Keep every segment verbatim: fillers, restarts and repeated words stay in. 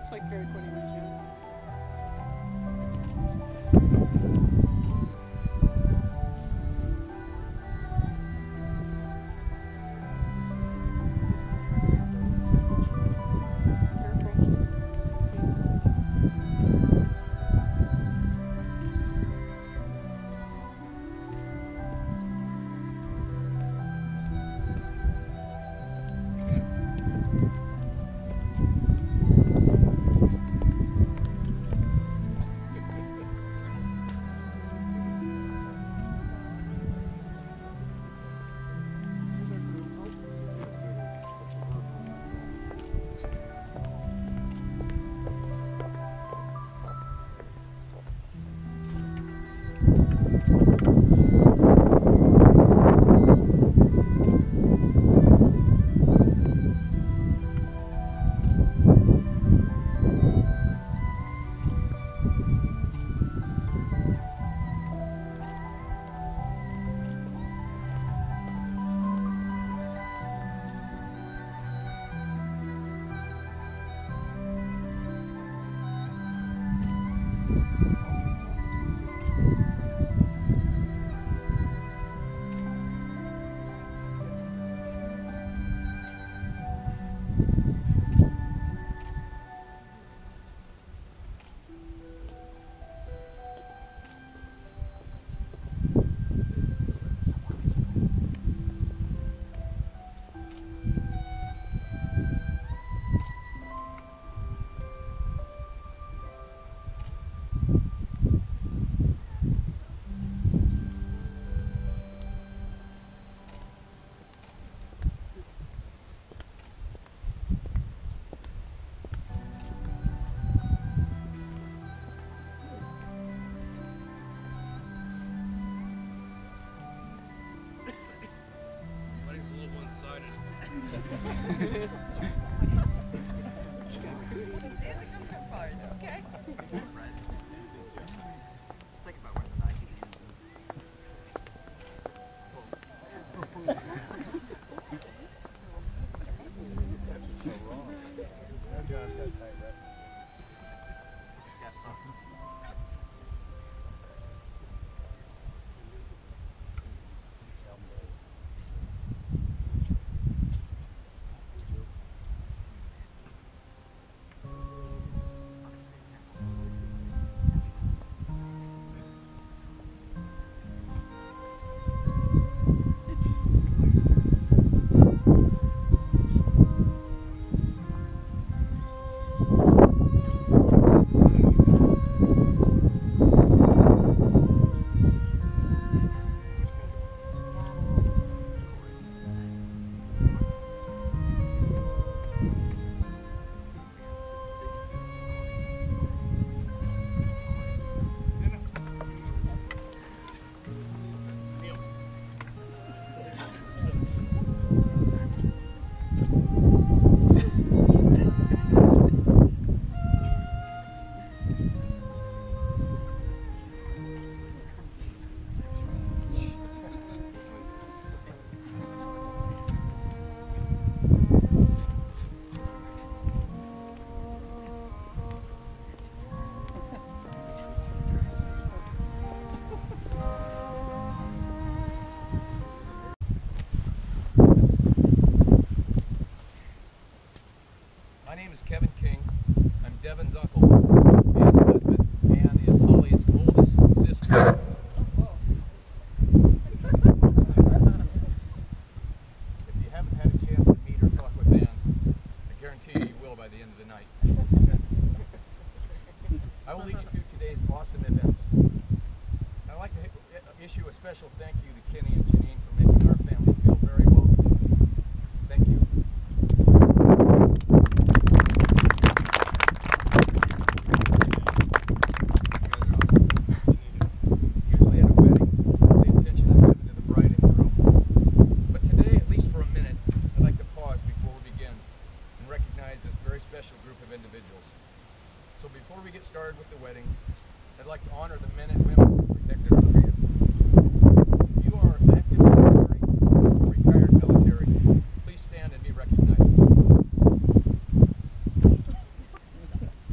looks like Carrie twenty years young. My name is Kevin King. I'm Devin's uncle and husband. Ann is Holly's oldest sister. If you haven't had a chance to meet or talk with Ann, I guarantee you you will by the end of the night. I will lead you through today's awesome events. I'd like to issue a special thank you to Kenny and Janine for making our family feel very welcome. Thank you. Usually at a wedding, the intention is given to the bride and groom. But today, at least for a minute, I'd like to pause before we begin and recognize this very special group of individuals. So before we get started with the wedding, I'd like to honor the men and women who protected our freedom. If you are active military or retired military, please stand and be recognized.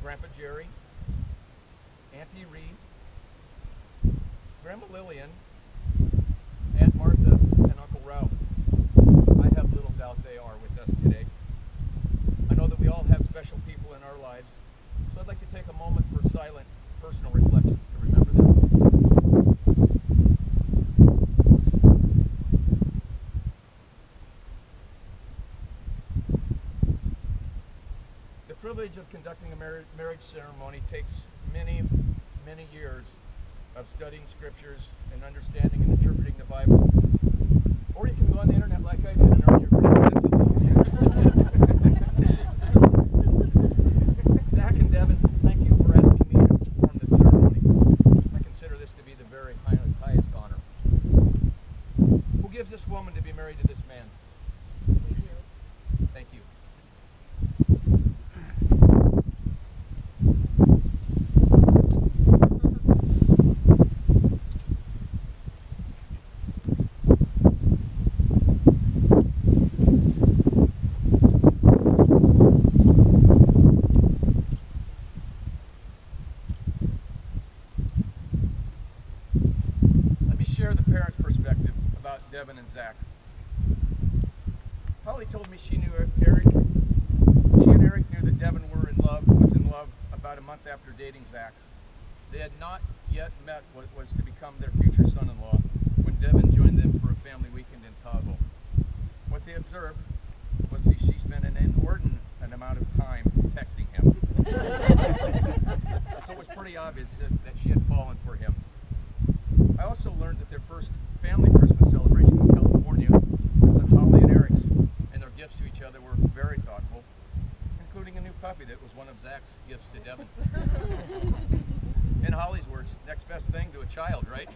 Grandpa Jerry, Auntie Ree, Grandma Lillian, Aunt Martha, and Uncle Ralph. I have little doubt they are with us today. I know that we all have special people in our lives, so I'd like to take a moment for silent, personal reflections to remember them. The privilege of conducting a mar marriage ceremony takes many, many years of studying scriptures and understanding and interpreting the Bible. Or you can go on the internet like I did and earn your credits. Zach and Devin, thank you for asking me to perform this ceremony. I consider this to be the very high, highest honor. Who gives this woman to be married to this man? We do. Thank you. Devin and Zach. Holly told me she knew Eric. She and Eric knew that Devin were in love, was in love about a month after dating Zach. They had not yet met what was to become their future son-in-law when Devin joined them for a family weekend in Tahoe. What they observed was that she spent an inordinate amount of time texting him. So it was pretty obvious that she had fallen for him. I also learned that their first family Christmas celebration in California was at Holly and Eric's, and their gifts to each other were very thoughtful, including a new puppy that was one of Zach's gifts to Devin. In Holly's words, next best thing to a child, right?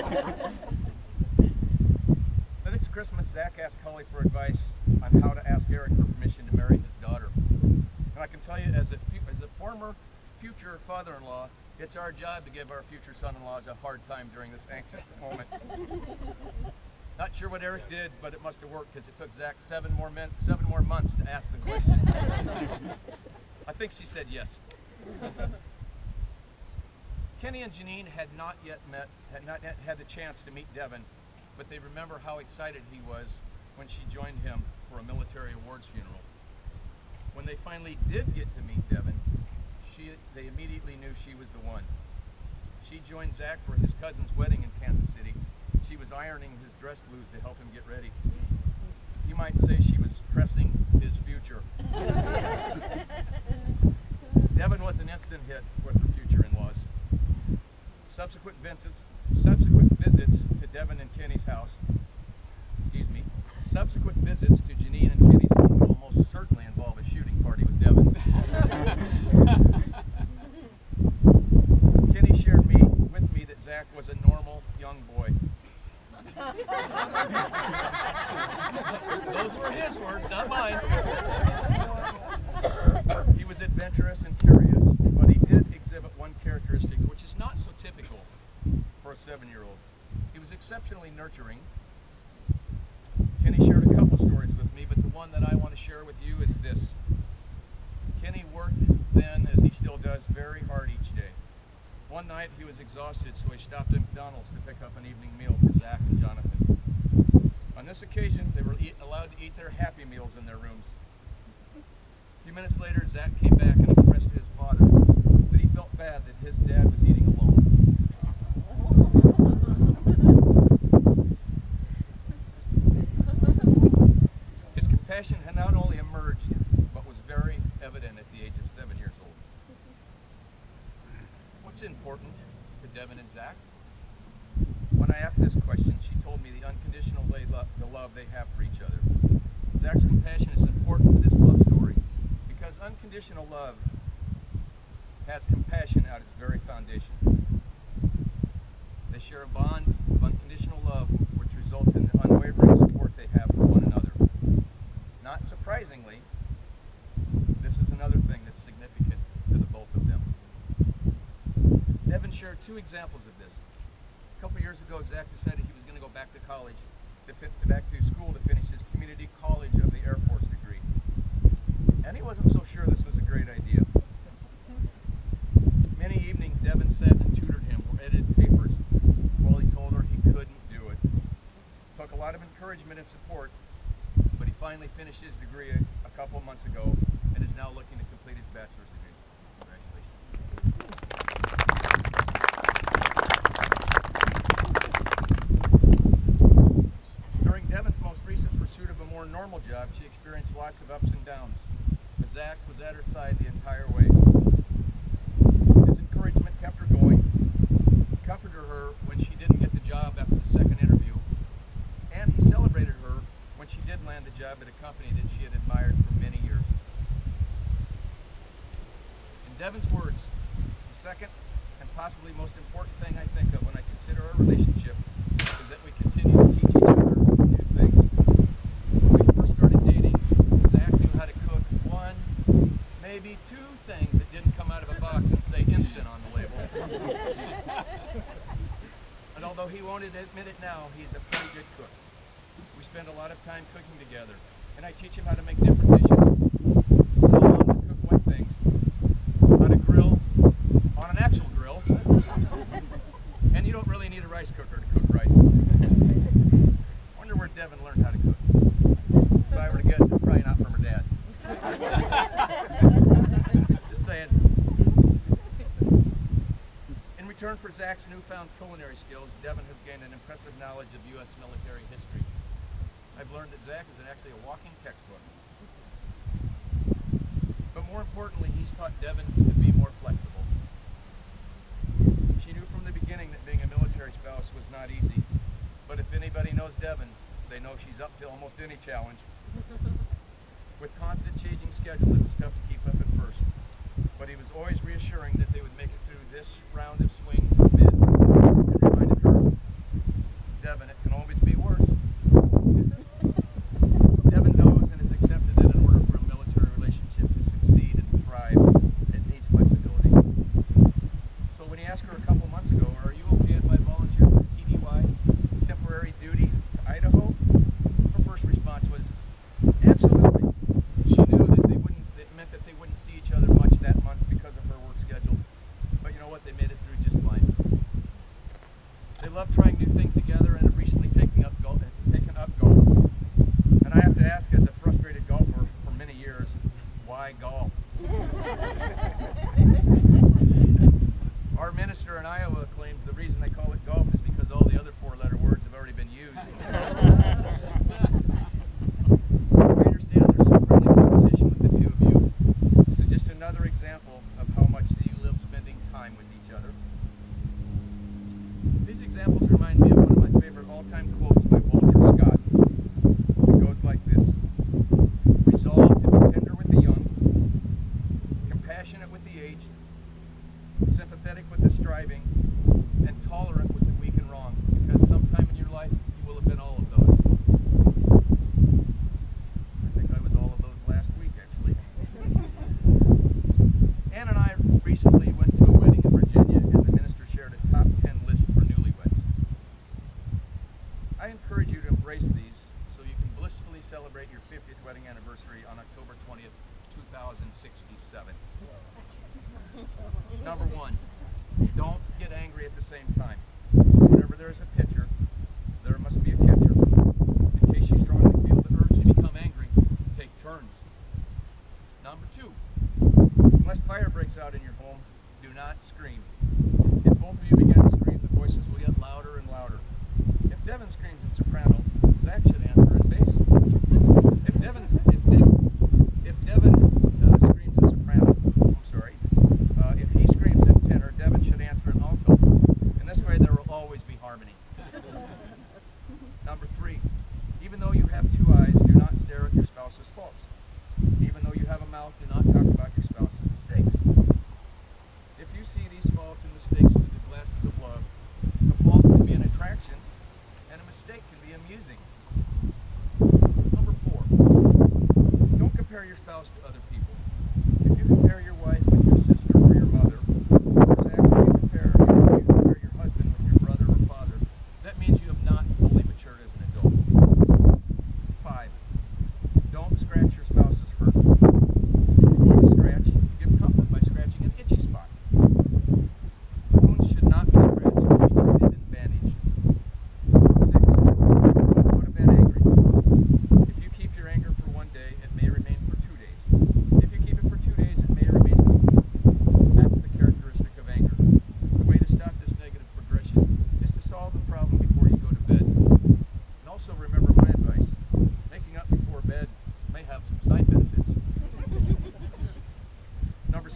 The next Christmas, Zach asked Holly for advice on how to ask Eric for permission to marry his daughter. And I can tell you, as a, as a former future father-in-law, it's our job to give our future son-in-laws a hard time during this anxious moment. Not sure what Eric did, but it must have worked because it took Zach seven more min seven more months to ask the question. I think she said yes. Kenny and Janine had not yet met, had not yet had the chance to meet Devin, but they remember how excited he was when she joined him for a military awards funeral. When they finally did get to meet Devin, She, they immediately knew she was the one. She joined Zach for his cousin's wedding in Kansas City. She was ironing his dress blues to help him get ready. You might say she was pressing his future. Devin was an instant hit with her future in-laws. Subsequent visits, subsequent visits to Devin and Kenny's house, excuse me, subsequent visits to Janine and Kenny's home will almost certainly involve a shooting party with Devin. Kenny shared me with me that Zach was a normal young boy. Those were his words, not mine. He was adventurous and curious, but he did exhibit one characteristic which is not so typical for a seven-year-old. He was exceptionally nurturing. Kenny shared a couple stories with me, but the one that I want to share with you is this. Kenny worked then, as he still does, very hard each day. One night he was exhausted, so he stopped at McDonald's to pick up an evening meal for Zach and Jonathan. On this occasion, they were eat, allowed to eat their Happy Meals in their rooms. A few minutes later, Zach came back and expressed to his father that he felt bad that his dad was eating alone. His compassion had not only emerged, but was very evident at the age of seven years old. What's important to Devin and Zach? When I asked this question, she told me the unconditional love, the love they have for each other. Zach's compassion is important for this love story because unconditional love has compassion at its very foundation. They share a bond of unconditional love which results in the unwavering support they have for one another. Not surprisingly, this is another thing that's significant to the both of them. Devin shared two examples of this. A couple years ago, Zach decided he was going to go back to college, to fit, back to school to finish his community college of the Air Force degree. And he wasn't so sure this was a great idea. finally finished his degree a, a couple months ago and is now looking to complete his bachelor's degree. Congratulations. During Devin's most recent pursuit of a more normal job, she experienced lots of ups and downs, but Zach was at her side the entire way. His encouragement kept her going, comforted her when she didn't get the job after the second interview, and he celebrated her when she did land a job at a company that she had admired for many years. In Devin's words, the second and possibly most important thing I think of when I consider our relationship is that we continue to teach each other new things. When we first started dating, Zach knew how to cook one, maybe two things that didn't come out of a box and say instant on the label. And although he won't admit it now, he's a pretty good cook. We spend a lot of time cooking together, and I teach him how to make different dishes, how to cook wet things, how to grill on an actual grill, and you don't really need a rice cooker to cook rice. I wonder where Devin learned how to cook. If I were to guess, it's probably not from her dad. Just saying. In return for Zach's newfound culinary skills, Devin has gained an impressive knowledge of U S military history. I've learned that Zach is actually a walking textbook. But more importantly, he's taught Devin to be more flexible. She knew from the beginning that being a military spouse was not easy, but if anybody knows Devin, they know she's up to almost any challenge. With constant changing schedule, it was tough to keep up at first, but he was always reassuring that they would make it through this round of swings and bids, and reminded her, Devin, it can always be worse. Devin knows and has accepted that in order for a military relationship to succeed and thrive, it needs flexibility. So when he asked her a couple months ago, are you okay if I volunteer for T D Y, temporary duty to Idaho? Her first response was, absolutely. She knew that they wouldn't, it meant that they wouldn't see each other much that month because of her work schedule. But you know what? They made it through just fine. They love trying new things together and have recently taken up golf. Taken up golf. And I have to ask, as a frustrated golfer for many years, why golf? Our minister in Iowa claims the reason they call it golf is because all the other four-letter words have already been used. I understand there's some friendly competition with the two of you. This is just another example of how much you live spending time with each other. These examples remind me of one of my favorite all-time quotes by Walter Scott. It goes like this: resolve to be tender with the young, compassionate with the aged, sympathetic with the striving, and tolerant with the weak and wrong, because sometime in your life you will have been all of those. I think I was all of those last week, actually. Ann and I recently went to a wedding in Virginia, and the minister shared a top ten list for newlyweds. I encourage you to embrace these so you can blissfully celebrate your fiftieth wedding anniversary on October twentieth, two thousand sixty-seven. Number one, don't get angry at the same time. Whenever there is a pitcher, there must be a catcher. In case you strongly feel the urge to become angry, take turns. Number two, unless fire breaks out in your home, do not scream. If both of you begin to scream, the voices will get louder and louder. If Devin screams in soprano, Zach should answer in bass. If Devin, if, if, if Devin uh, screams in soprano, I'm sorry, uh, if he screams in tenor, Devin should answer in alto. And this way there will always be harmony. Number three, even though you have two eyes, do not stare at your spouse's faults. Even though you have a mouth, do not talk about your spouse's mistakes. If you see these faults and mistakes through the glasses of love, a fault can be an attraction, and a mistake can be amusing. Number four, don't compare your spouse to other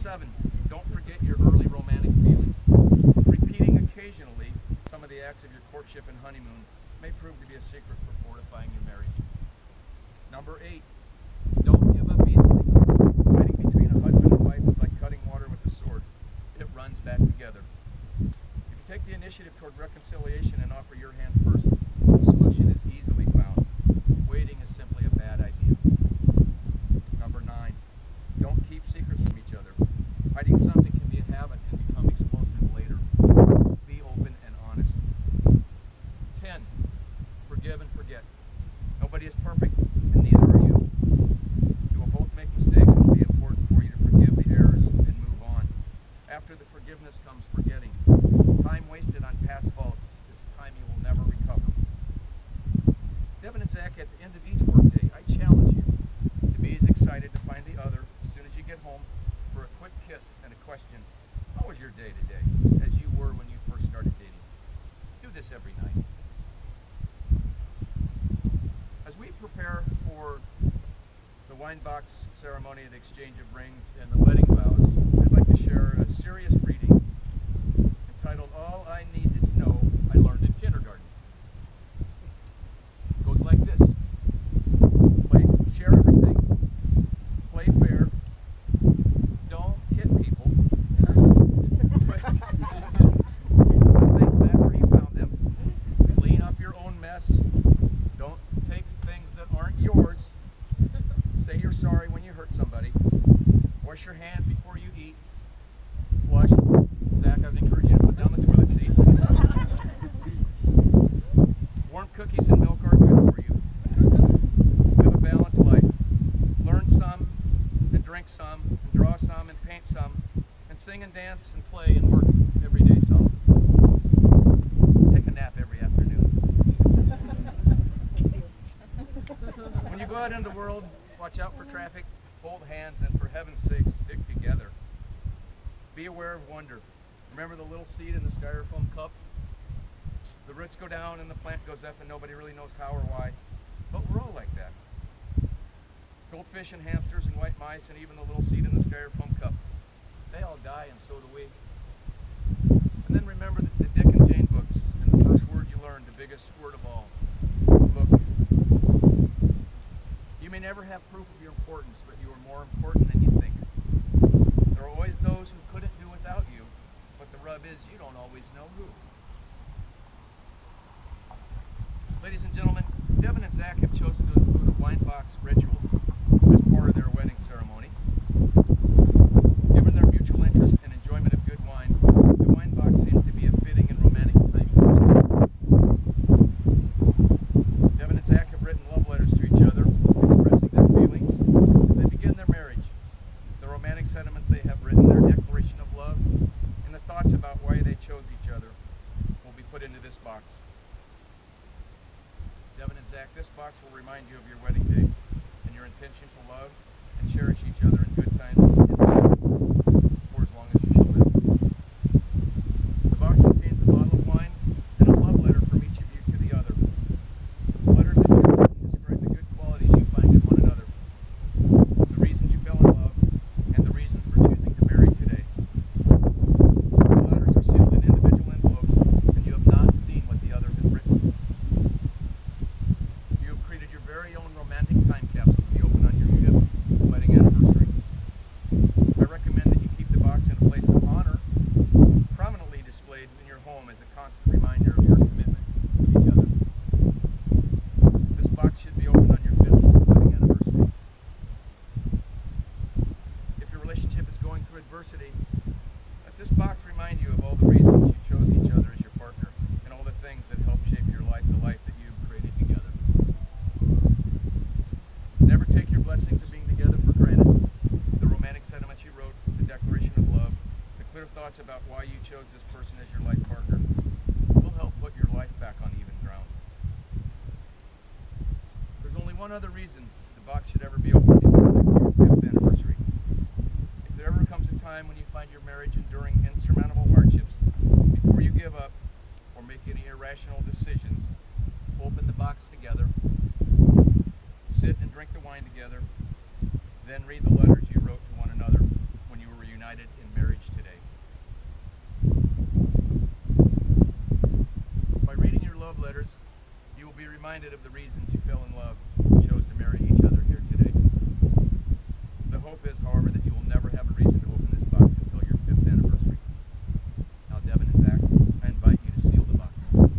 seven, don't forget your early romantic feelings. Repeating occasionally some of the acts of your courtship and honeymoon may prove to be a secret for fortifying your marriage. Number eight, don't give up easily. Fighting between a husband and wife is like cutting water with a sword. It runs back together. If you take the initiative toward reconciliation and offer your hand first, the solution is easily found. Waiting is simply a bad idea. Number nine, don't keep secrets from each other. Hiding something can be a habit and become explosive later. Be open and honest. ten, forgive and forget. Nobody is perfect, and neither are you. You will both make mistakes. It will be important for you to forgive the errors and move on. After the forgiveness comes forgetting. Time wasted on past faults is time you will never recover. Devin and Zach, at the end of each workday, I challenge you to be as excited to find the other as soon as you get home for a quick kiss and a question, how was your day today, as you were when you first started dating. Do this every night. As we prepare for the wine box ceremony, the exchange of rings, and the wedding vows, I'd like to share a serious reading entitled All I Needed to Know I Learned in Kindergarten. It goes like this. Play, share everything. Play fair. Don't hit people. Think back where you found them. Clean up your own mess. Don't take things that aren't yours. Say you're sorry when you hurt somebody. Wash your hands before you eat. Flush. Zach, I would encourage you to put down the toilet seat. Warm cookies and milk are good for you. Live a balanced life. Learn some, and drink some, and draw some, and paint some, and sing and dance and play and work every day some. Take a nap every afternoon. When you go out into the world, watch out for traffic, hold hands, and for heaven's sake, stick together. Be aware of wonder. Remember the little seed in the styrofoam cup? The roots go down and the plant goes up and nobody really knows how or why. But we're all like that. Goldfish and hamsters and white mice and even the little seed in the styrofoam cup. They all die and so do we. And then remember the, the Dick and Jane books and the first word you learned, the biggest word of all. Look. You may never have proof of your importance, but you are more important than you think. There are always those who couldn't do without you, but the rub is you don't always know who. Ladies and gentlemen, Devin and Zach have chosen to include a wine box ritual as part of their wedding ceremony. Given their mutual interest and enjoyment of good wine, the wine box seems to be a fitting and romantic time capsule. Devin and Zach have written love letters to each other, expressing their feelings as they begin their marriage. The romantic sentiments they have written, their declaration of love, and the thoughts about why they chose each other will be put into this box. Devin and Zach, this box will remind you of your wedding day and your intention to love and cherish each other in good times and bad for as long as you shall live. The box contains a bottle of wine and a love letter from each of you to the other. Letters that you written describe the good qualities you find in one another, the reasons you fell in love, and the reasons for choosing to marry today. The letters are sealed in individual envelopes, and you have not seen what the other has written. You have created your very own romantic time capsule to be opened on your fifth wedding anniversary. I recommend that you keep the box in a place of honor, prominently displayed in your home as a constant reminder of your commitment to each other. This box should be opened on your fifth wedding anniversary. If your relationship is going through adversity, let this box remind you of all the reasons you chose each other as your partner and all the things that help shape your life, the life that you've created together. Never take your blessings of being together for granted. The romantic sentiments you wrote, the declaration of love, the clear thoughts about why you chose this person as your life partner will help put your life back on even ground. There's only one other reason the box should ever be opened before your fifth anniversary. If there ever comes a time when you find your marriage enduring insurmountable hardships, before you give up or make any irrational decisions, open the box together, sit and drink the wine together, then read the letters you wrote to one another when you were reunited reminded of the reasons you fell in love and chose to marry each other here today. The hope is, however, that you will never have a reason to open this box until your fifth anniversary. Now, Devin and Zach, I invite you to seal the box.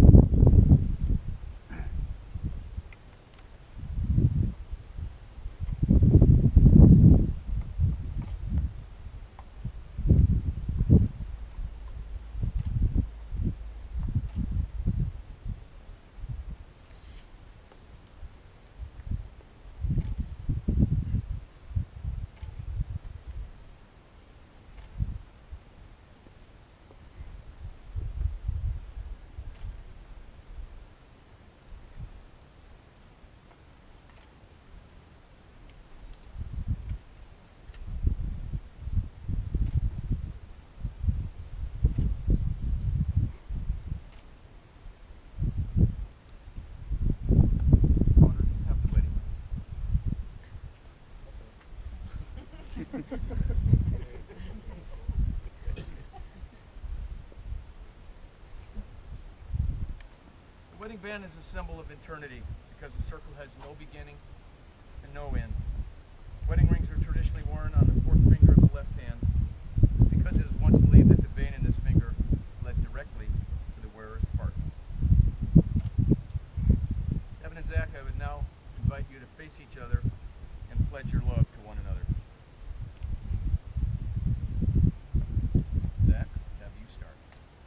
The wedding band is a symbol of eternity because the circle has no beginning and no end. Wedding rings are traditionally worn on the fourth finger of the left hand because it is once believed that the vein in this finger led directly to the wearer's heart. Devin and Zach, I would now invite you to face each other and pledge your love to one another. Zach, have you start.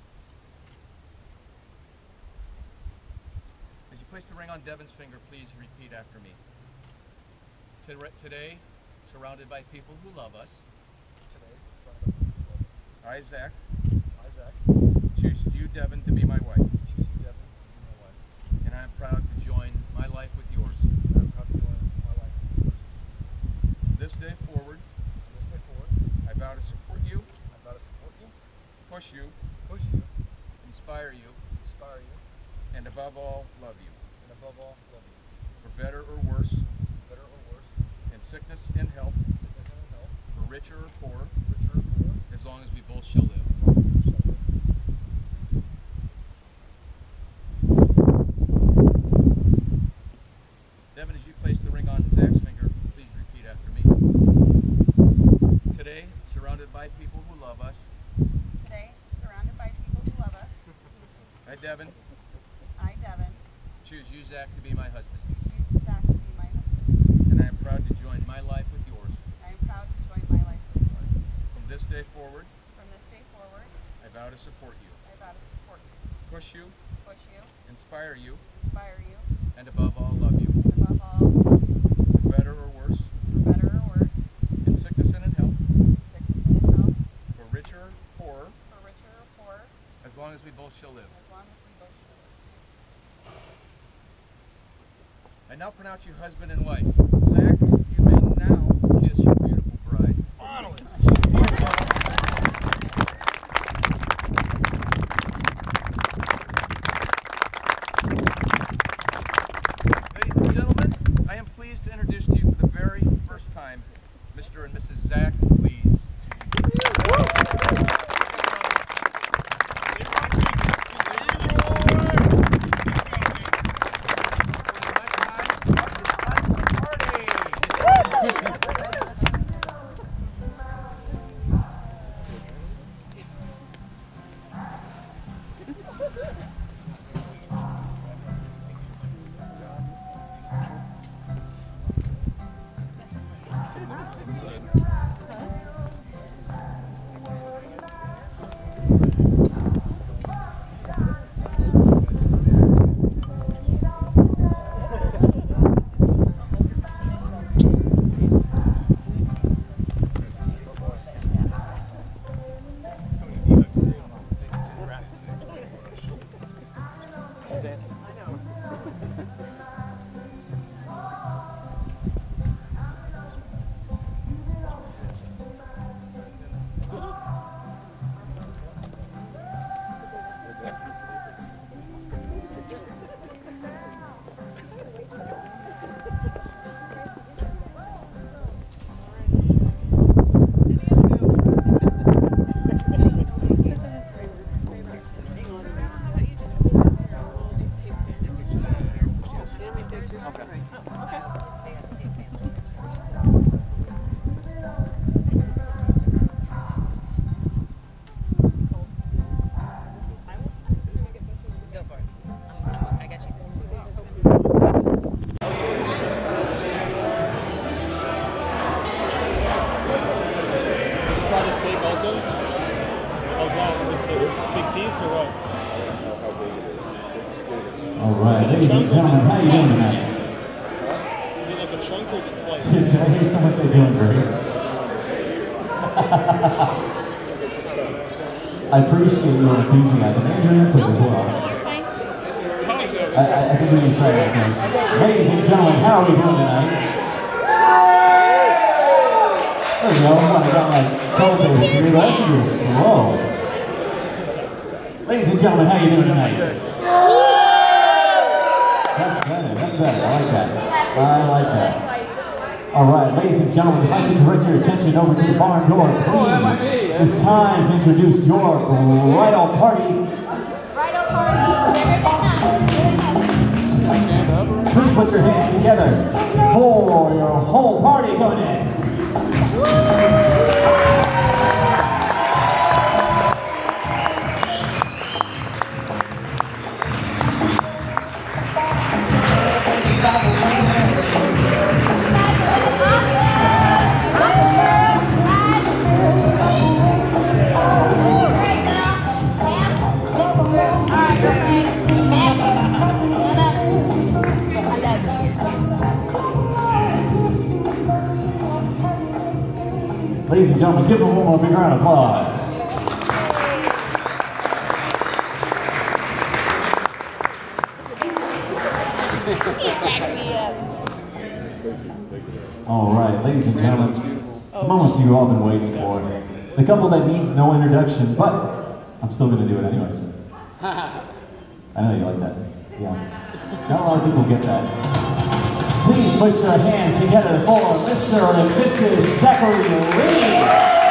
As you place the ring on Devin's finger, please repeat after me. Today, surrounded by people who love us. Today, surrounded by people who love us. I, Zach, I, Zach, choose you, Devin, to be my wife. choose you, Devin, to be my wife. And I am proud to join my life with yours. And I'm proud to join my life with yours. From this day forward, From this day forward, I vow to support you, I vow to support you, push you, push you, inspire you, inspire you, and above all, love you. and above all, love you. For better or worse, Better or worse, in sickness and health, sickness and in health, for richer or poor, richer or poor, as long as we both shall live. as long as we shall live. Devin, as you place the ring on Zach's finger, please repeat after me. Today, surrounded by people who love us, Today, surrounded by people who love us, I, Devin, I, Devin, choose you, Zach, to be my husband. choose Zach to be my husband. And I am proud to join my life with yours. I am proud to join my life with yours. From this day forward, From this day forward, I vow to support you, I vow to support you, push you, push you, inspire you, inspire you, and above all, love you. and above all, love you. For better or worse, For better or worse, in sickness and in health, in sickness and in health, for richer or poorer, for richer or poorer, as long as we both shall live. as long as we both shall live. I now pronounce you husband and wife. Zach, you may now kiss your beautiful bride. Ladies and gentlemen, I am pleased to introduce to you for the very first time, Mister and Missus Zach Lees. Huh? also? How's that? Is it a big piece or what? All right, ladies and gentlemen, how you doing tonight? Is it like a chunk or is it sliced? Did I hear someone say doing great? I appreciate your enthusiasm and your input as well. I, I, I think we can try that again. Ladies and gentlemen, how are we doing tonight? There we go. I got like co-hosts here, but that should be slow. Ladies and gentlemen, how you doing tonight? That's better. That's better. I like that. I like that. All right, ladies and gentlemen, if I could direct your attention over to the barn door, please. It's time to introduce your bridal party. Bridal party. Please put your hands together for your whole party coming in. Ladies and gentlemen, give them one more big round of applause. All right, ladies and gentlemen, the moment you've all been waiting for. The couple that needs no introduction, but I'm still going to do it anyways. I know you like that. Yeah. Not a lot of people get that. Please put your hands together for Mister and Missus Zachary Lee.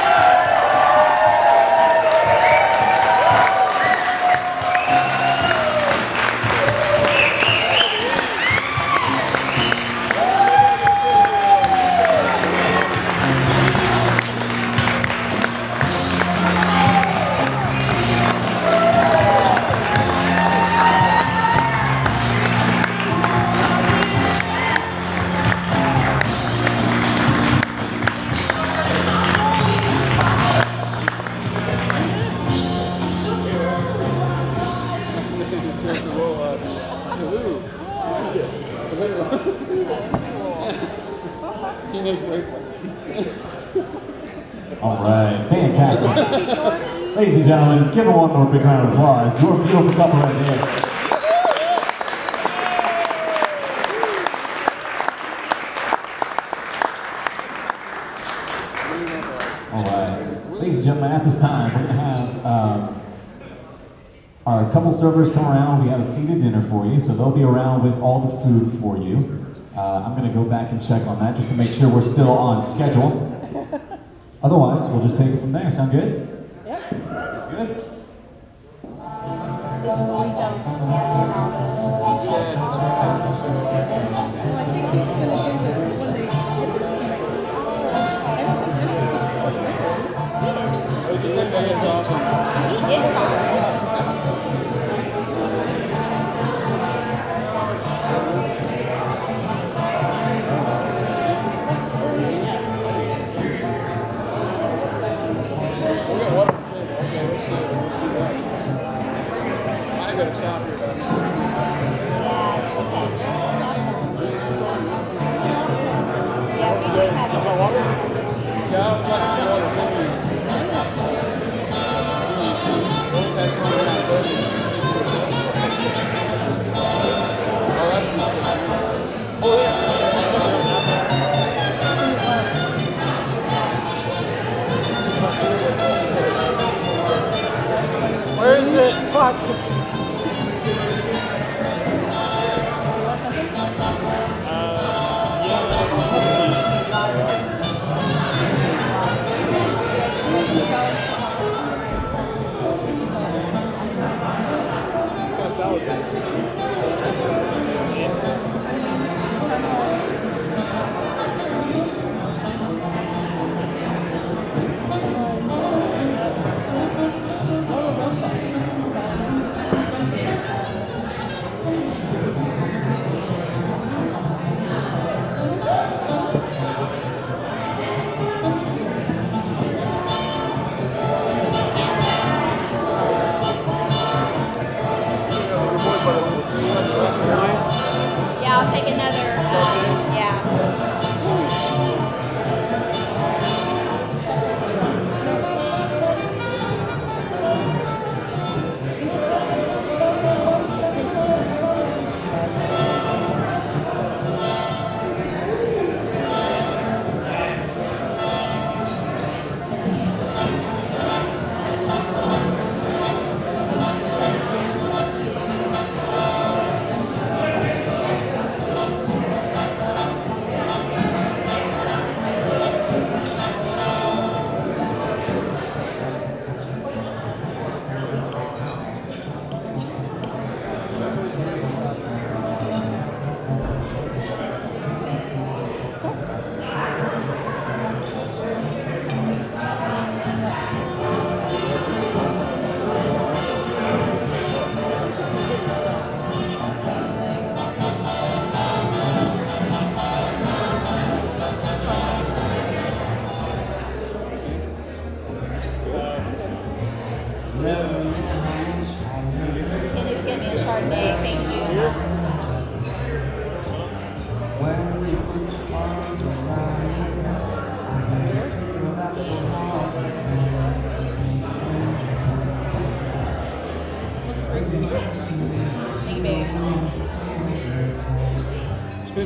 Teenage wastelands. All right, fantastic. Ladies and gentlemen, give them one more big round of applause. You're a beautiful couple right there. All right, ladies and gentlemen, at this time, we're going to have um, our couple servers come around. We have a seated dinner for you, so they'll be around with all the food for you. Uh, I'm going to go back and check on that just to make sure we're still on schedule. Otherwise, we'll just take it from there. Sound good? Yep. Sounds good. We got water. Okay, let's see.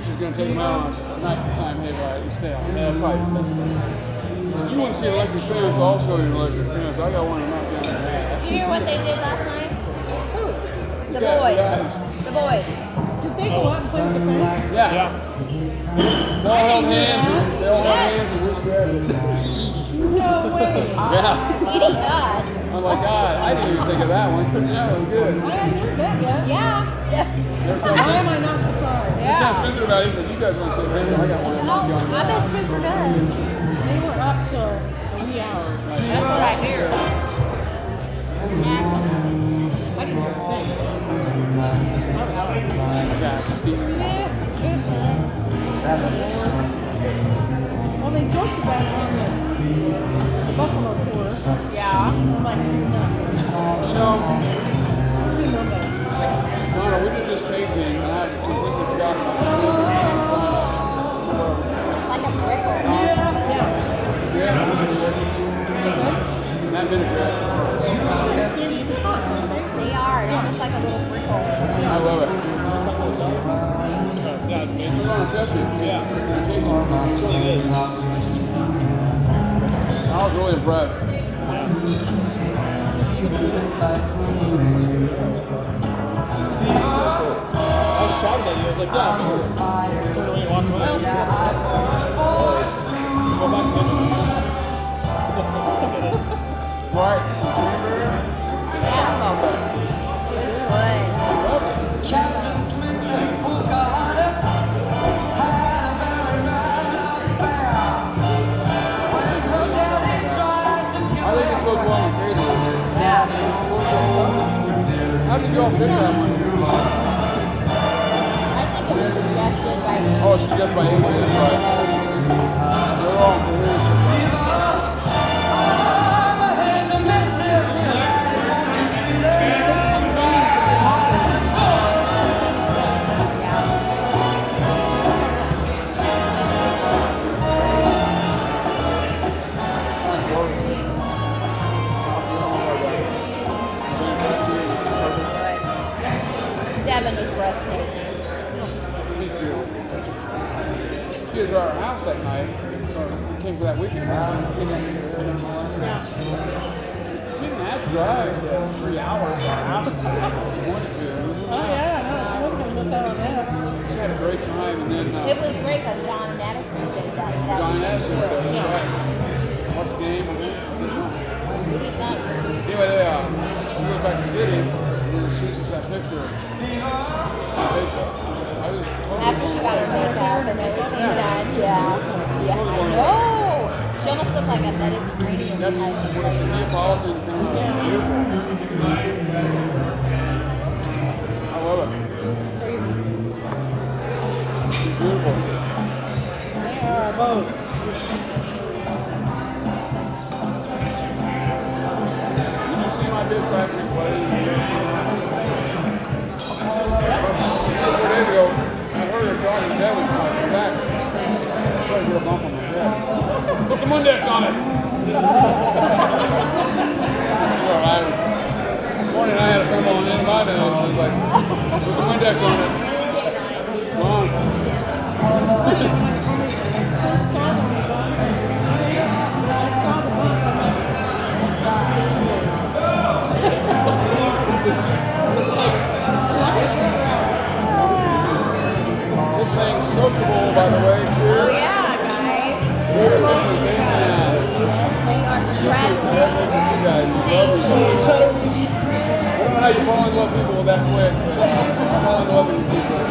teacher's going to take them out on a nighttime hayride instead. Yeah, probably just messed up. You want to see electric fence? I'll show you electric fence. I got one of them out there. Did you hear what they did last night? Who? The Yeah, boys. guys. The boys. Did they go out and play with the fence? Yeah. Yeah. They all held hands. And, they all held Yes. hands and just grabbed it. No way. Yeah. Sweetie God. I'm like, God, I didn't even think of that one. That was good. I hadn't heard that yet. Yeah. Yeah. Every time Why am I not surprised? every time Yeah. Spencer about it, you guys want to say fence? I got one. Oh, I bet Spencer does. They were up till the wee hours. That's what I hear. Yeah. I didn't hear a thing. I was out. Well, they joked about it on the, the Buffalo tour. Yeah. I'm like, no. You know, Should have known better. Donna, we did this tasting, and I completely forgot about the Like a prickle. Yeah. Yeah. And that vinaigrette. It's hot, aren't they? They are. It's almost like a little prickle. I love it. Uh, yeah, it's We're amazing. going to test it. Yeah. Tasting. It's really good. I was really impressed. I was shocked at you. I was like, yeah, I'm here. Turned away and walked away. Go back to the Right. Yeah. It's good. I think it goes well in catering. Yeah. How did you all pick that one? I think it was suggested by Oh, it's just by aliens, but they're all careers. Devin is breathtaking. She was at our house that night. Or came for that weekend. Yeah. She didn't have to drive three hours to our house if she wanted to. Oh, yeah, no, I wasn't going to miss out on that. She had a great time, and then uh, It was great because John and Addison stayed that that John week. Addison was there. That's right. What's the game? He's not. Anyway, they, uh, she goes back to the city, and then she sees that picture on Facebook. I was totally After she got her makeup and everything Yeah. done. Yeah. Yeah. I know. She almost looked like a Mediterranean That's type. what it's a Neapolitan thing. Beautiful. I love it. Beautiful. They are both. Did you see my big factory play? Four days ago, I heard her talking to Devin on her back. I tried to get a bump on my head. Put the Mundex on it! Well, I, morning I had a film on in my minutes. I was like, put the Mundex on it. Come on. This thing's sociable, by the way. Oh Cheers. yeah, guys. We're officially taking it out. Yes, they are drastic. You guys, you love yourselves. I don't know how you fall in love with people that quick, but you fall in love with people.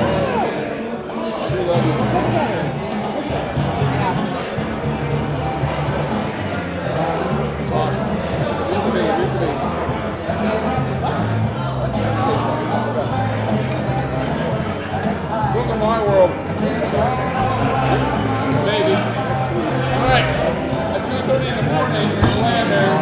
We love you. It's awesome. Incubate, incubate. Look at my world. Maybe. All right. At two thirty in the morning, we land there.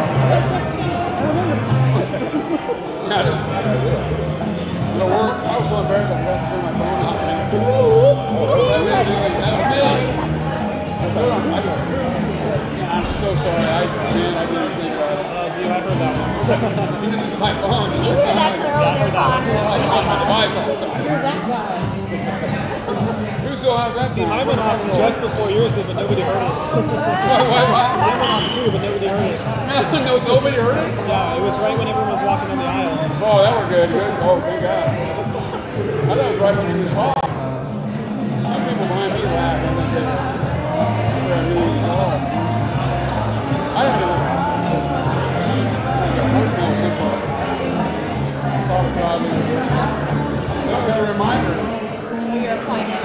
Yeah, just, you know, work. I was so embarrassed I forgot to turn my phone off. I didn't do it. That was me. I do. Yeah, I'm so sorry. I, man, I didn't think about it. was you. I heard that one. This is my phone. You hear that clear over there, Connor? I use my device all the time. You're that guy. Who still has that See, sound? mine went off just before yours did, but nobody heard it. What, what, what? Mine went off too, but nobody heard it. no, nobody heard it? Yeah, it was right when everyone was walking down the aisle. Oh, that were good, good. Oh, thank God. I thought it was right when he was off. Some people behind me laughed and they said, "Yeah, me, oh." I don't know. That's a personal simple. Thought of God. That was a reminder. Your appointment.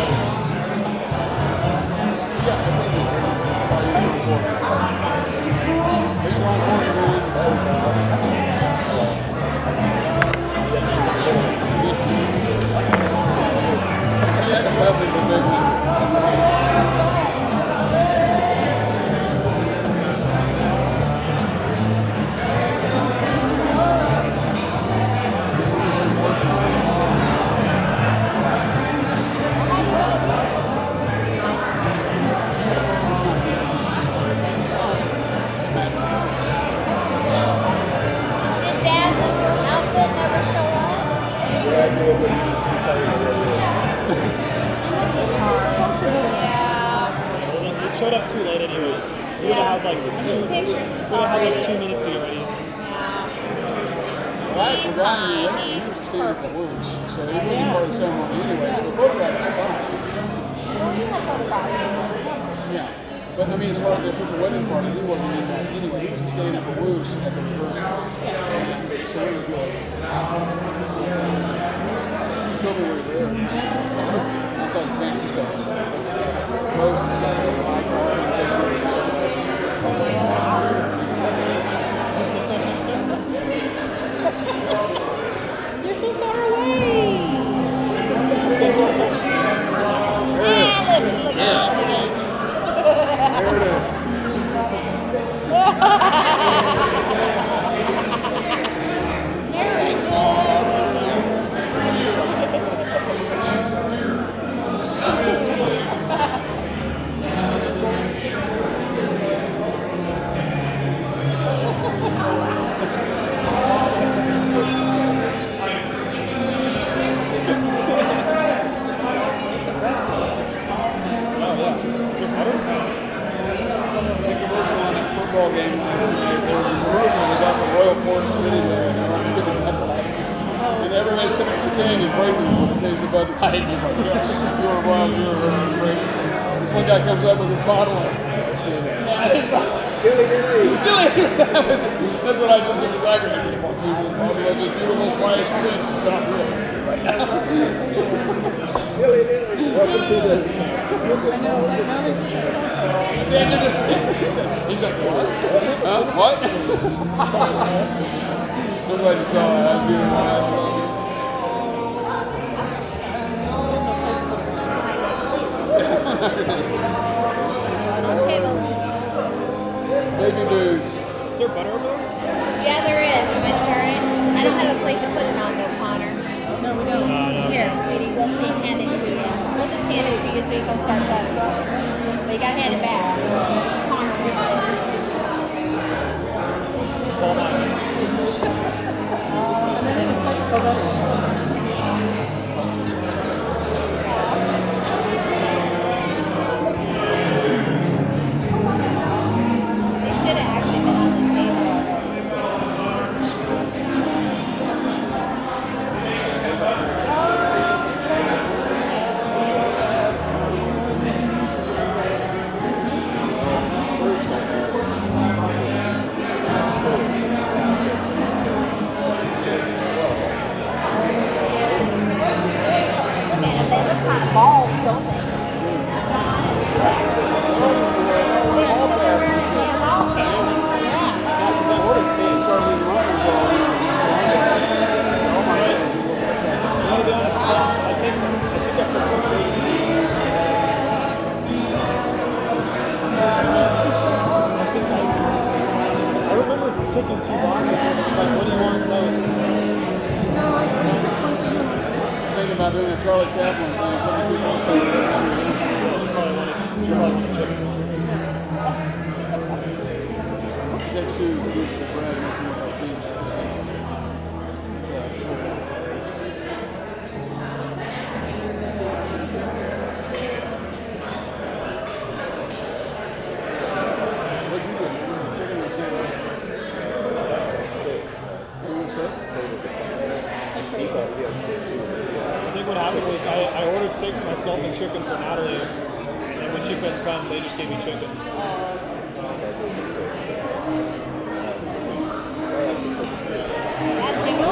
Yeah, I think it was. He's on point, man. Yeah, that's lovely, the big one. Did Dad's outfit never show up? This is hard. Yeah. It showed up too late anyways. We would have had like two, Two pictures we was would have had already. like two minutes to get ready. Yeah. Well, I He's forgot he fine. was he He's was standing for wounds, so he wasn't part of the ceremony anyway, so the photographs are fine. Well, you have photographs. Yeah. But I mean, as far as the official wedding party, he wasn't in that anyway. He was just standing for wounds at the rehearsal. So it was good. Show me where you were. I saw the fancy stuff. Clothes and stuff. You're so far away. Yeah, look, look, look. There it is. Very Football game last night. There was a commercial about the Royal Port City there, and I'm giving Bud Light. And everybody's coming to the thing and breaking for the case of Bud Light. And he's like, yes, you were wild, you were really great. This one guy comes up with his bottle and Dilly Dilly. That was, that's what I just did as I could just walk through this bottle of this beautiful Spanish drink. Not real. Right now. Dilly Dilly. Welcome to the. I know, it's like, how did He's like, what? Huh? What? I'm glad you saw that. That'd be Baby booze. Is there butter over there? Yeah, there is. We might turn it. I don't have a plate to put it on though, Connor. No, we don't. Uh, no. Here, sweetie, we'll see, hand it to you. We'll just hand it to you so you can start butter. But you gotta hand it back. Connor, this is. It's all mine. And then it's like, oh, that's- They should have actually been on the table already. Look at them, they look kind of bald, don't they? Yeah, because they're wearing the ball cap. Yeah. No, to be honest, I think I think I partook I think I I remember taking two boxes. Like, what do you want most? No, I think that's one for you. Thinking about doing a Charlie Chaplin thing. Putting people on She probably wanted, she probably wanted chicken. takes two pieces of bread and makes it like bean. It's, uh, what'd you get? Chicken or sandwich? You want steak? I think what happened was I, I ordered steak for myself and chicken for Natalie, and when she couldn't come, they just gave me chicken. That chicken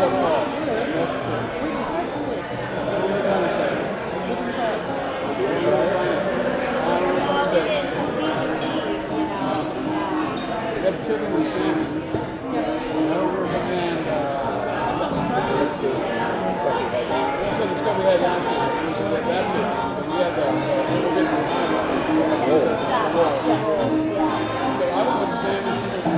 No, we didn't. We didn't leave, you know. Yeah. That chicken and sandwich. Over and uh, that's what the stuff we had downstairs. That's it. We had the little bit of Stuff, the rolls, yeah. So I went with the sandwich.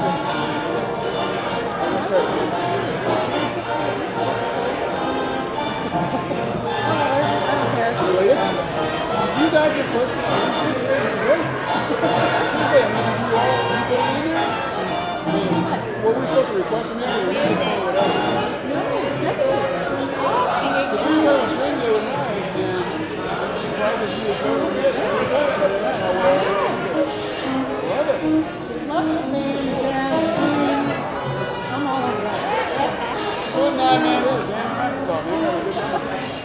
You guys are supposed to see this shit. It's great. I mean, you all, you put it in there? I mean, what were we supposed to request them in or Music. whatever? Singing Because we were on swing the other night, and I'm surprised to see it go over this. We were talking about it right now. Well, love it. Love it, man. Jazz, swing. I'm all over that. Well, nine man is a damn basketball, man. We had a good time.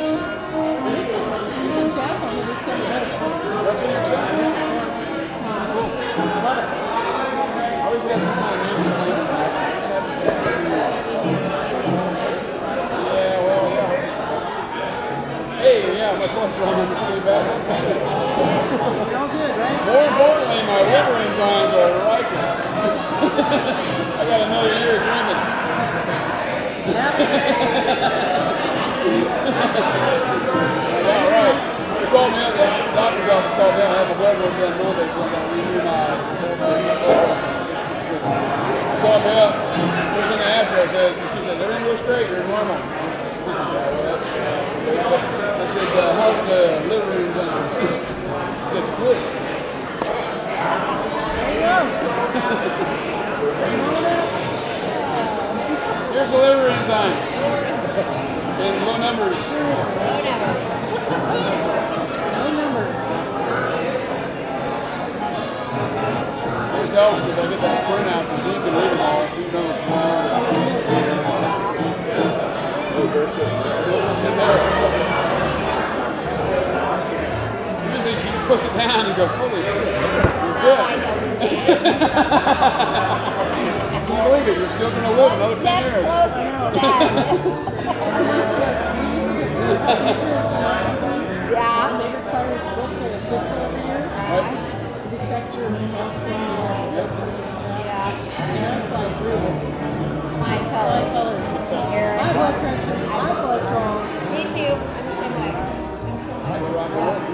You know, jazz on every Sunday. That's what you're saying. It's cool. Love it. I always have some kind of music playing. Yeah, well, yeah. Hey, yeah, my cholesterol numbers pretty bad. Y'all good, right? More importantly, my liver enzymes are righteous. I got another year of drinking. Yep. Yeah, right. They called me up, the doctor's office called down, I have a blood work done Monday, so I'm going to renew my called me up. First thing I asked her, I said, she said, everything looks great, you're normal. Yeah, well, that's, I said, uh, how's the liver enzymes? She said, good. There you go. Here's the liver enzymes. In low numbers. Whatever. No number. This helps because I get that printout from Deacon Reading. She knows usually she puts it down and goes, holy shit, you're good. Can you believe it? You're still going to live another ten That's years. closer to that. Yeah. They require us to go through a physical every year Right? to detect your cholesterol. Yep. Yeah. And that's like really. My colors. Here. High blood pressure, high cholesterol. Me too. I'm the same way. We're rock and roll.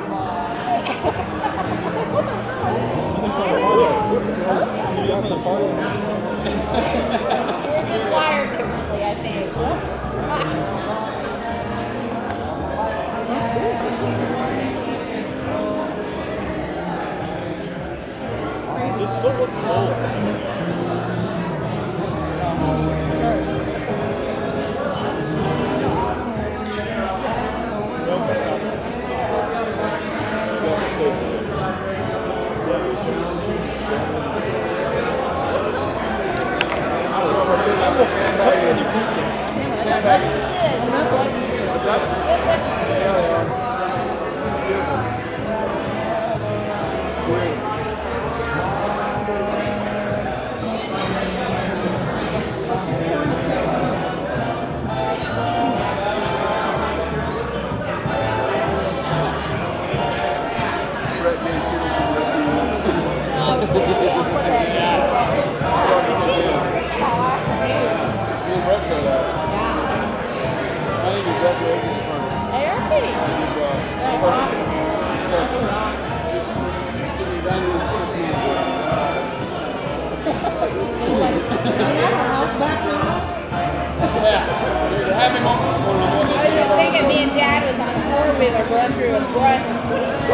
We're just wired differently, I think. It still looks low.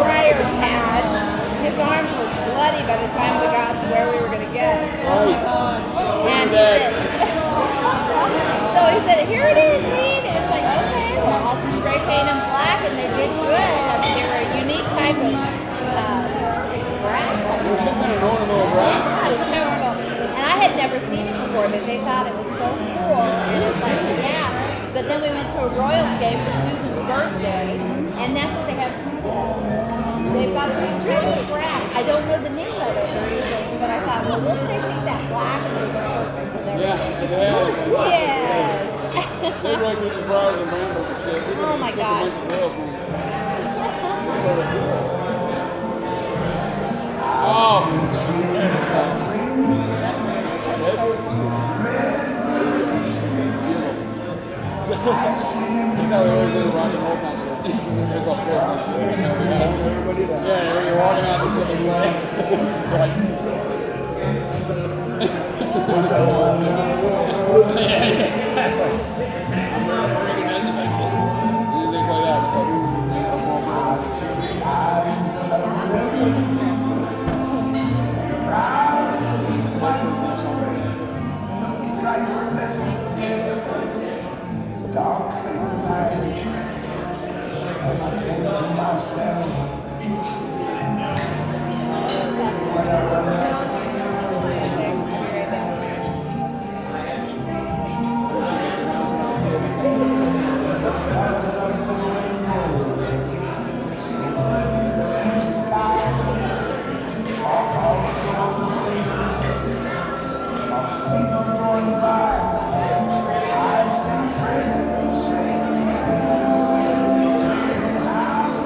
His arms were bloody by the time we got to where we were going to get. Oh my God. for it, but they thought it was so cool. And it's like, yeah. But then we went to a Royals game for Susan's birthday, and that's what they have. They've got a big scrap. I don't know the name of it, but I thought, well, we'll take that black and it'll go perfect with everything. Yeah, It's they have really, it. yes. They really could just borrow the Randall and shit. They could Oh my take a gosh. bunch of Royals from them. That's how they always did a rock and roll concert. There's all four of them. Yeah, when you're walking out to the glass. Like, yeah, yeah. That's right. And things like that. Dogs in the night, and I think to myself, when I run out, the colors of the rainbow, so in the sky, all also the faces of people going by. I see friends shaking hands, saying how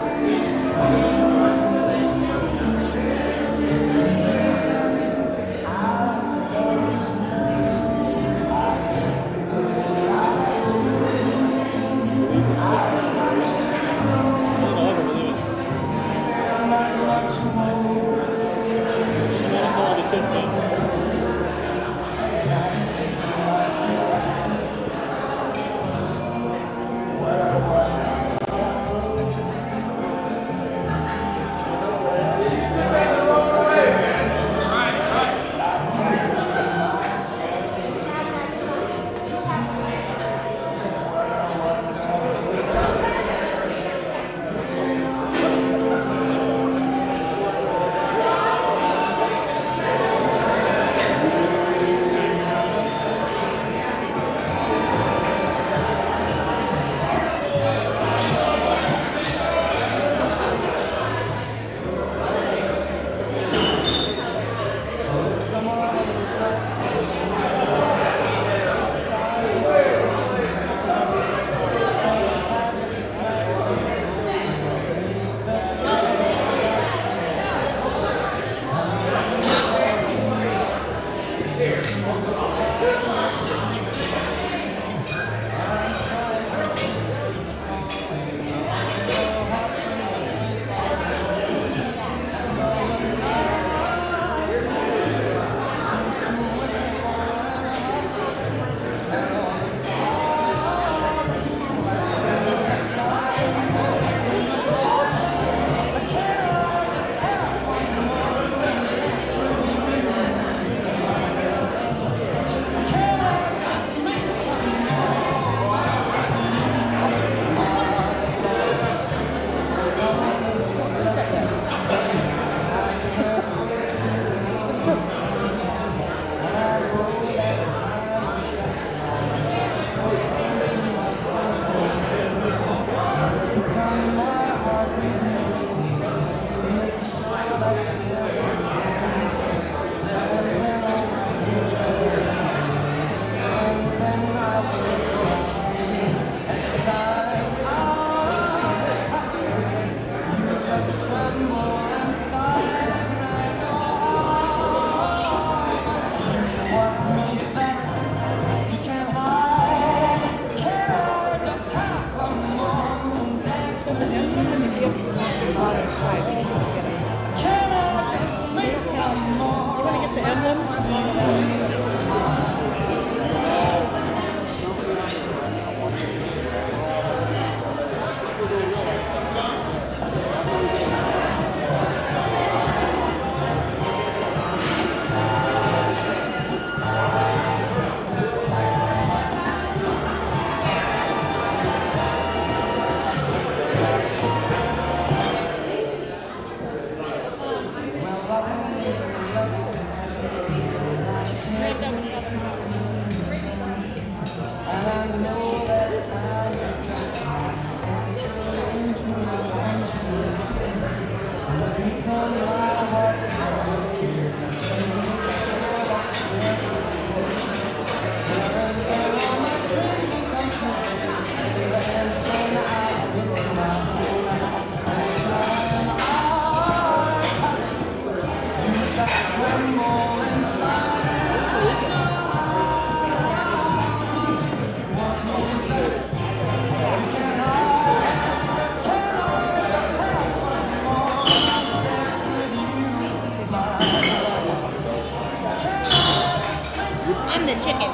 the chicken.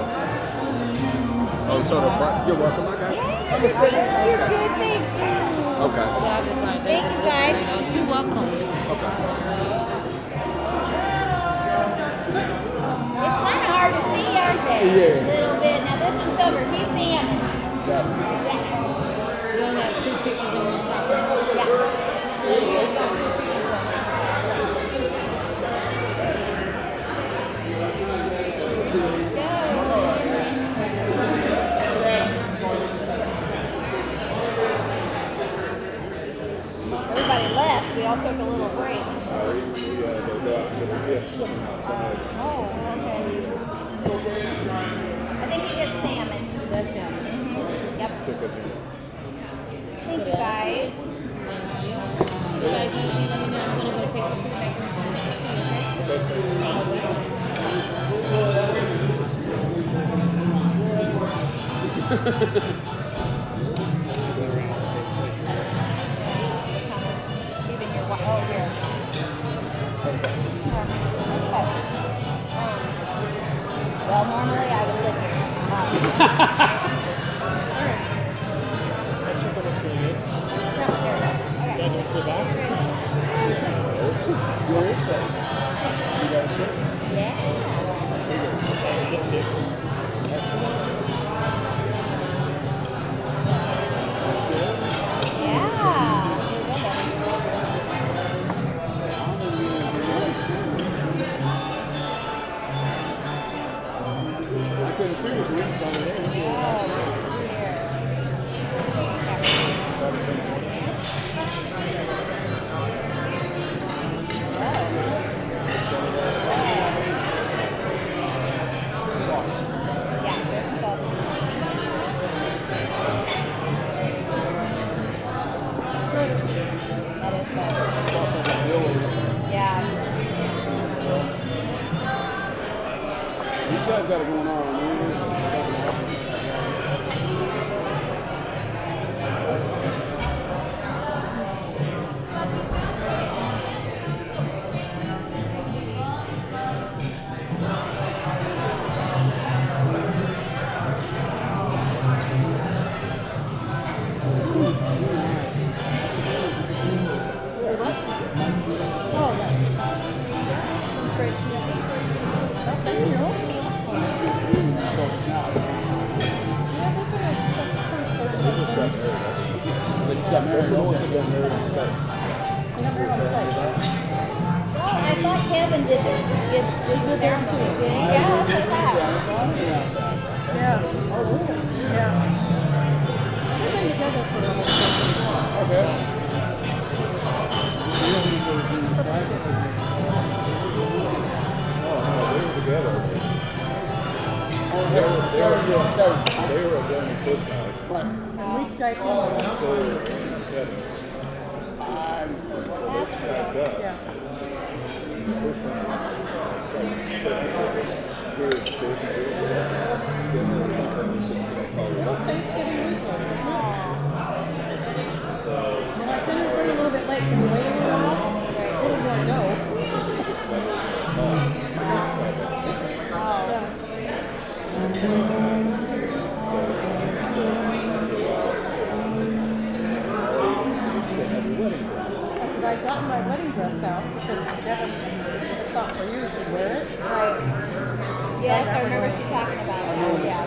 Oh, so the bri- you're welcome. I got you. You're good, thanks. Okay. Thank you, guys. You're welcome. Okay. It's kind of hard to see, aren't they? Yeah. A little bit. Now this one's over. He's salmon. Yeah. Yeah. You only have two chickens in one pot. Yeah. Everybody left. We all took a little break. Oh, okay. I think he gets salmon. That's salmon. Yep. Thank you, guys. You guys need anything? Let me know. I'm gonna go take the food. Even your wa- oh, here. Okay. Um, well, normally I would live here. Um, That chicken looks pretty good. no, there it is. Okay. Yeah, don't feel bad. You're a steak. You got a steak? Yeah. This stick. Yeah. I couldn't see this week, so I'm there. Yeah, there's some sauce. That is good. Yeah. These guys got it going on. Got married. No one's got married and stuff. Oh, I thought Kevin did the did, did the ceremony. Did he? Yeah, that's what I thought. Yeah. Oh, really? Yeah. They've been together for a little bit. Okay. Oh, no, they were together. They were, they were, they were doing the kids' house. Right. And we Skyped So, him. yeah. That's true. Yeah. It was Thanksgiving weekend. And our dinner's running a little bit late. Can we wait a little while? Didn't want to know. Because I'd gotten my wedding dress out because Devin just thought for you should wear it. Right. Yes, I remember you talking about that. Yeah.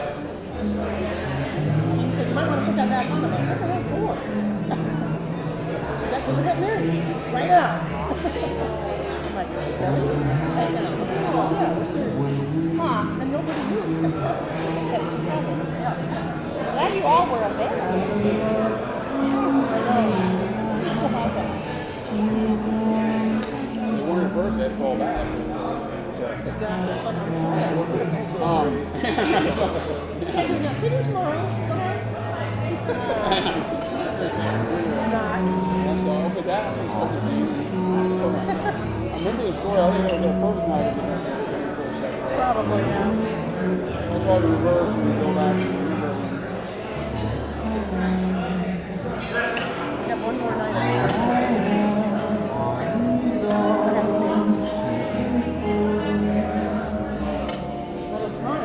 She said, you might want to put that back on. I'm like, what the hell for? Is that because we're getting married? Right now. I'm like, really? And, uh, oh, yeah, we're serious. Huh. And nobody knew except Devin. Except for Kevin. Yeah. Glad you all wear a bit. Awesome. They weren't at first, they had to fall back. Exactly. Um, Hey, we're not quitting tomorrow. Bye. Not. That's all. Okay, that was what the thing. I remember the story. I think it was their first night at the first second. Probably, yeah. That's why we reverse and we go back and reverse. We have one more night at Well, tomorrow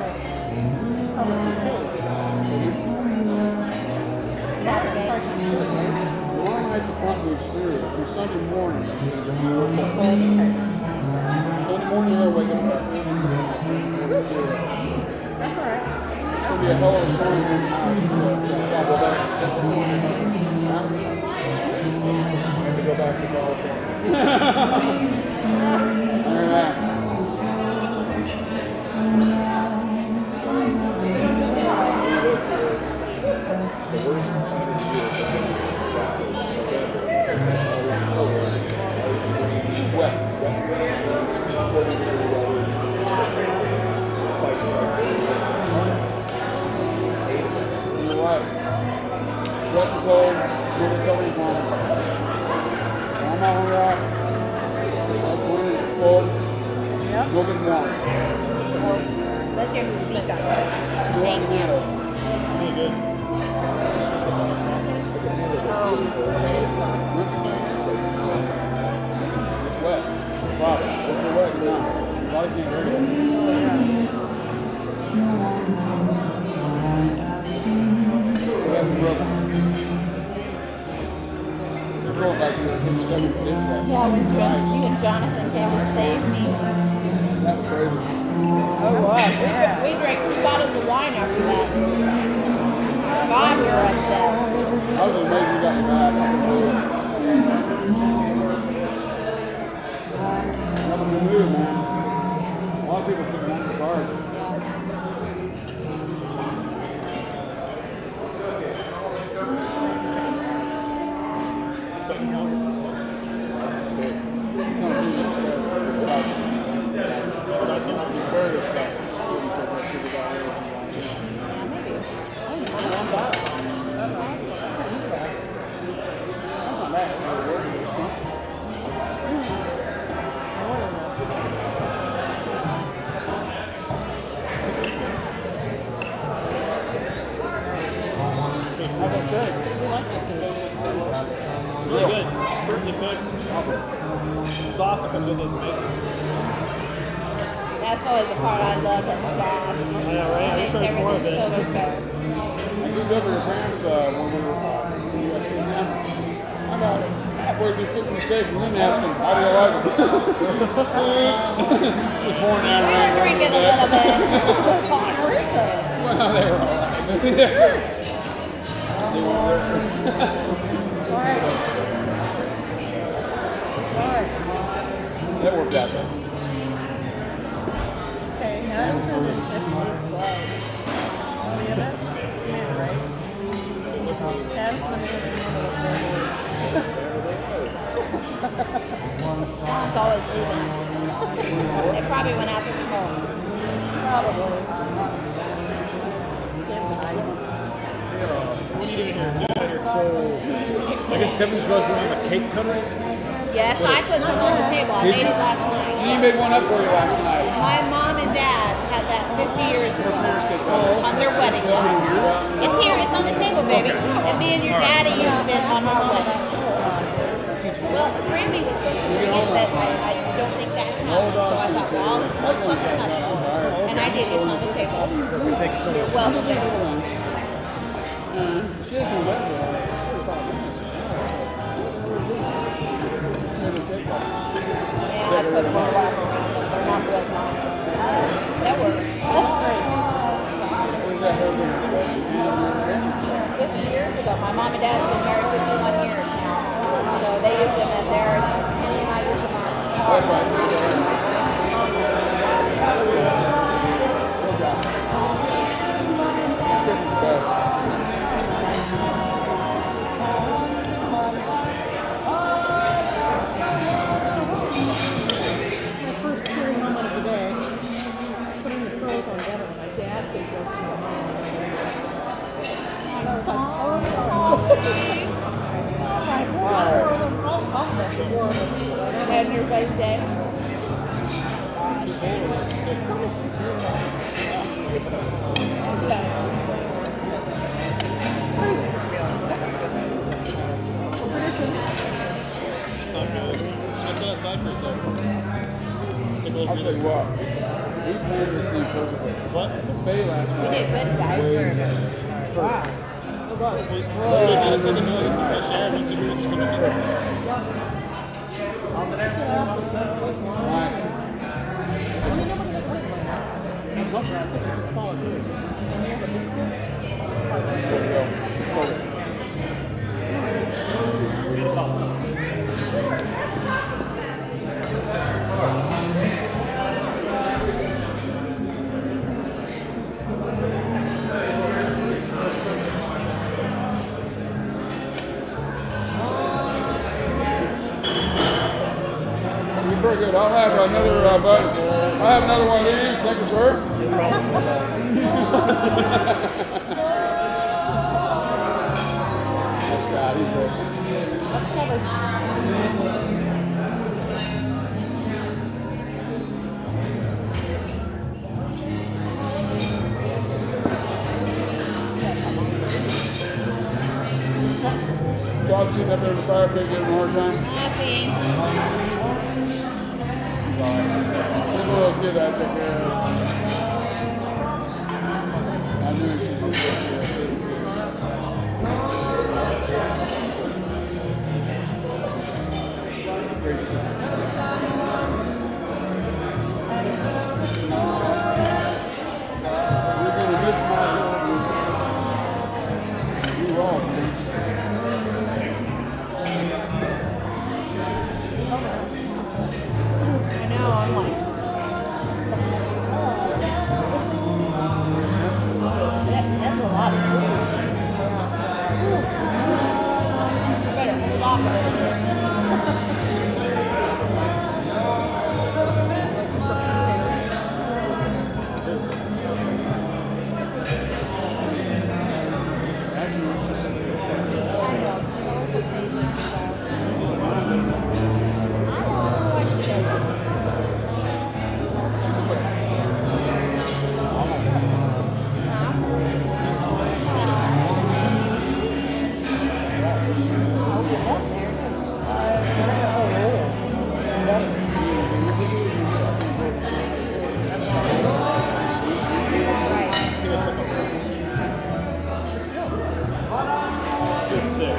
Tomorrow night the front moves through. On Sunday morning, it's going to be more cold. Sunday morning, you'll wake up. That's all right. It's going to be a hell of a storm. Go back. Maybe go back to golf. All right. You're right. Wet and cold, good recovery time. I'm out on that. That's when it's cold. Yep. Go get warm. Let's get your feet up. Do it on the handle. Really good. Wet. Stop it. If you're wet, you're done. Your body can't hurt you. That's broken. You're going back to the thing stuck in the ditch. Yeah, when John, you and Jonathan came and saved me. That's crazy. Oh, wow. Yeah. We drank two bottles of wine after that. God, we were upset. I was amazed you got your back. Nothing to move, man. A lot of people think about the cars. Really good. Perfectly cooked. The sauce that comes with it is amazing. That's always the part I love, the sauce. I know, right? I It wish makes there was more of everything it. so much better. I moved over to your parents uh, when we were uh, in the U S A. I'm uh, halfway through cooking the steak and then ask them, how do you like it? Just pouring down We rain. were drinking a little bit. Well, they were all right. They were That worked out though. Okay, Madison is fifty-eight twelve. We have it? Yeah, right? Madison is It's always leaving. They probably went out to smoke. probably. Give them ice. What are you doing here? Get out of here. So, I guess Stephanie's supposed to be on the cake cutter. Yes, I put some on the table. I made it last You night. made one up for you last night. My mom and dad had that fifty years ago on their wedding day. It's here. It's on the table, baby. And me and your daddy used it on our wedding. Well, Brandy was supposed to bring it, but I, I don't think that happened. So I thought, well, I'll smoke something up. And I did. It's on the table. Thank you so much. You're welcome. She had been wet for us. Yeah, I put more water in it. They're not real long. That works. That's great. Where's that husband? fifty years ago. My mom and dad have been married fifty-one years now. So they use them at theirs. Kenny and I use them on That's right. My first cheering moment of the day. Putting the pearls on dinner. My dad gave those to my mom. And I was like, oh, like, wow. I'll, I'll miss the war. and everybody's day. It's so much easier. Crazy. Tradition. It's not good. Should I sit outside for a second? Take a I'll look tell at you it. what. We planned this thing perfectly. What? The Fay last We night. did good, guys. Wow. It was. We just didn't have to know it's fresh air. We said we were just going to do it. On the next one, on the seventh. Right. I mean, nobody had wait long. I'm not sure. I think it's smaller too. There we go. Perfect. You're pretty good. I'll have another uh, button. I'll have another one of these. Thank you, sir. That's Scott. He's great. That's covered. Dog sitting up there in the fire pit giving him a hard time. Nothing. We'll go get that take care of. I knew she was going to take care of You're going to miss my little. You all, please. I know, I'm like, that, that's a lot of food. I better stop it. Just sick.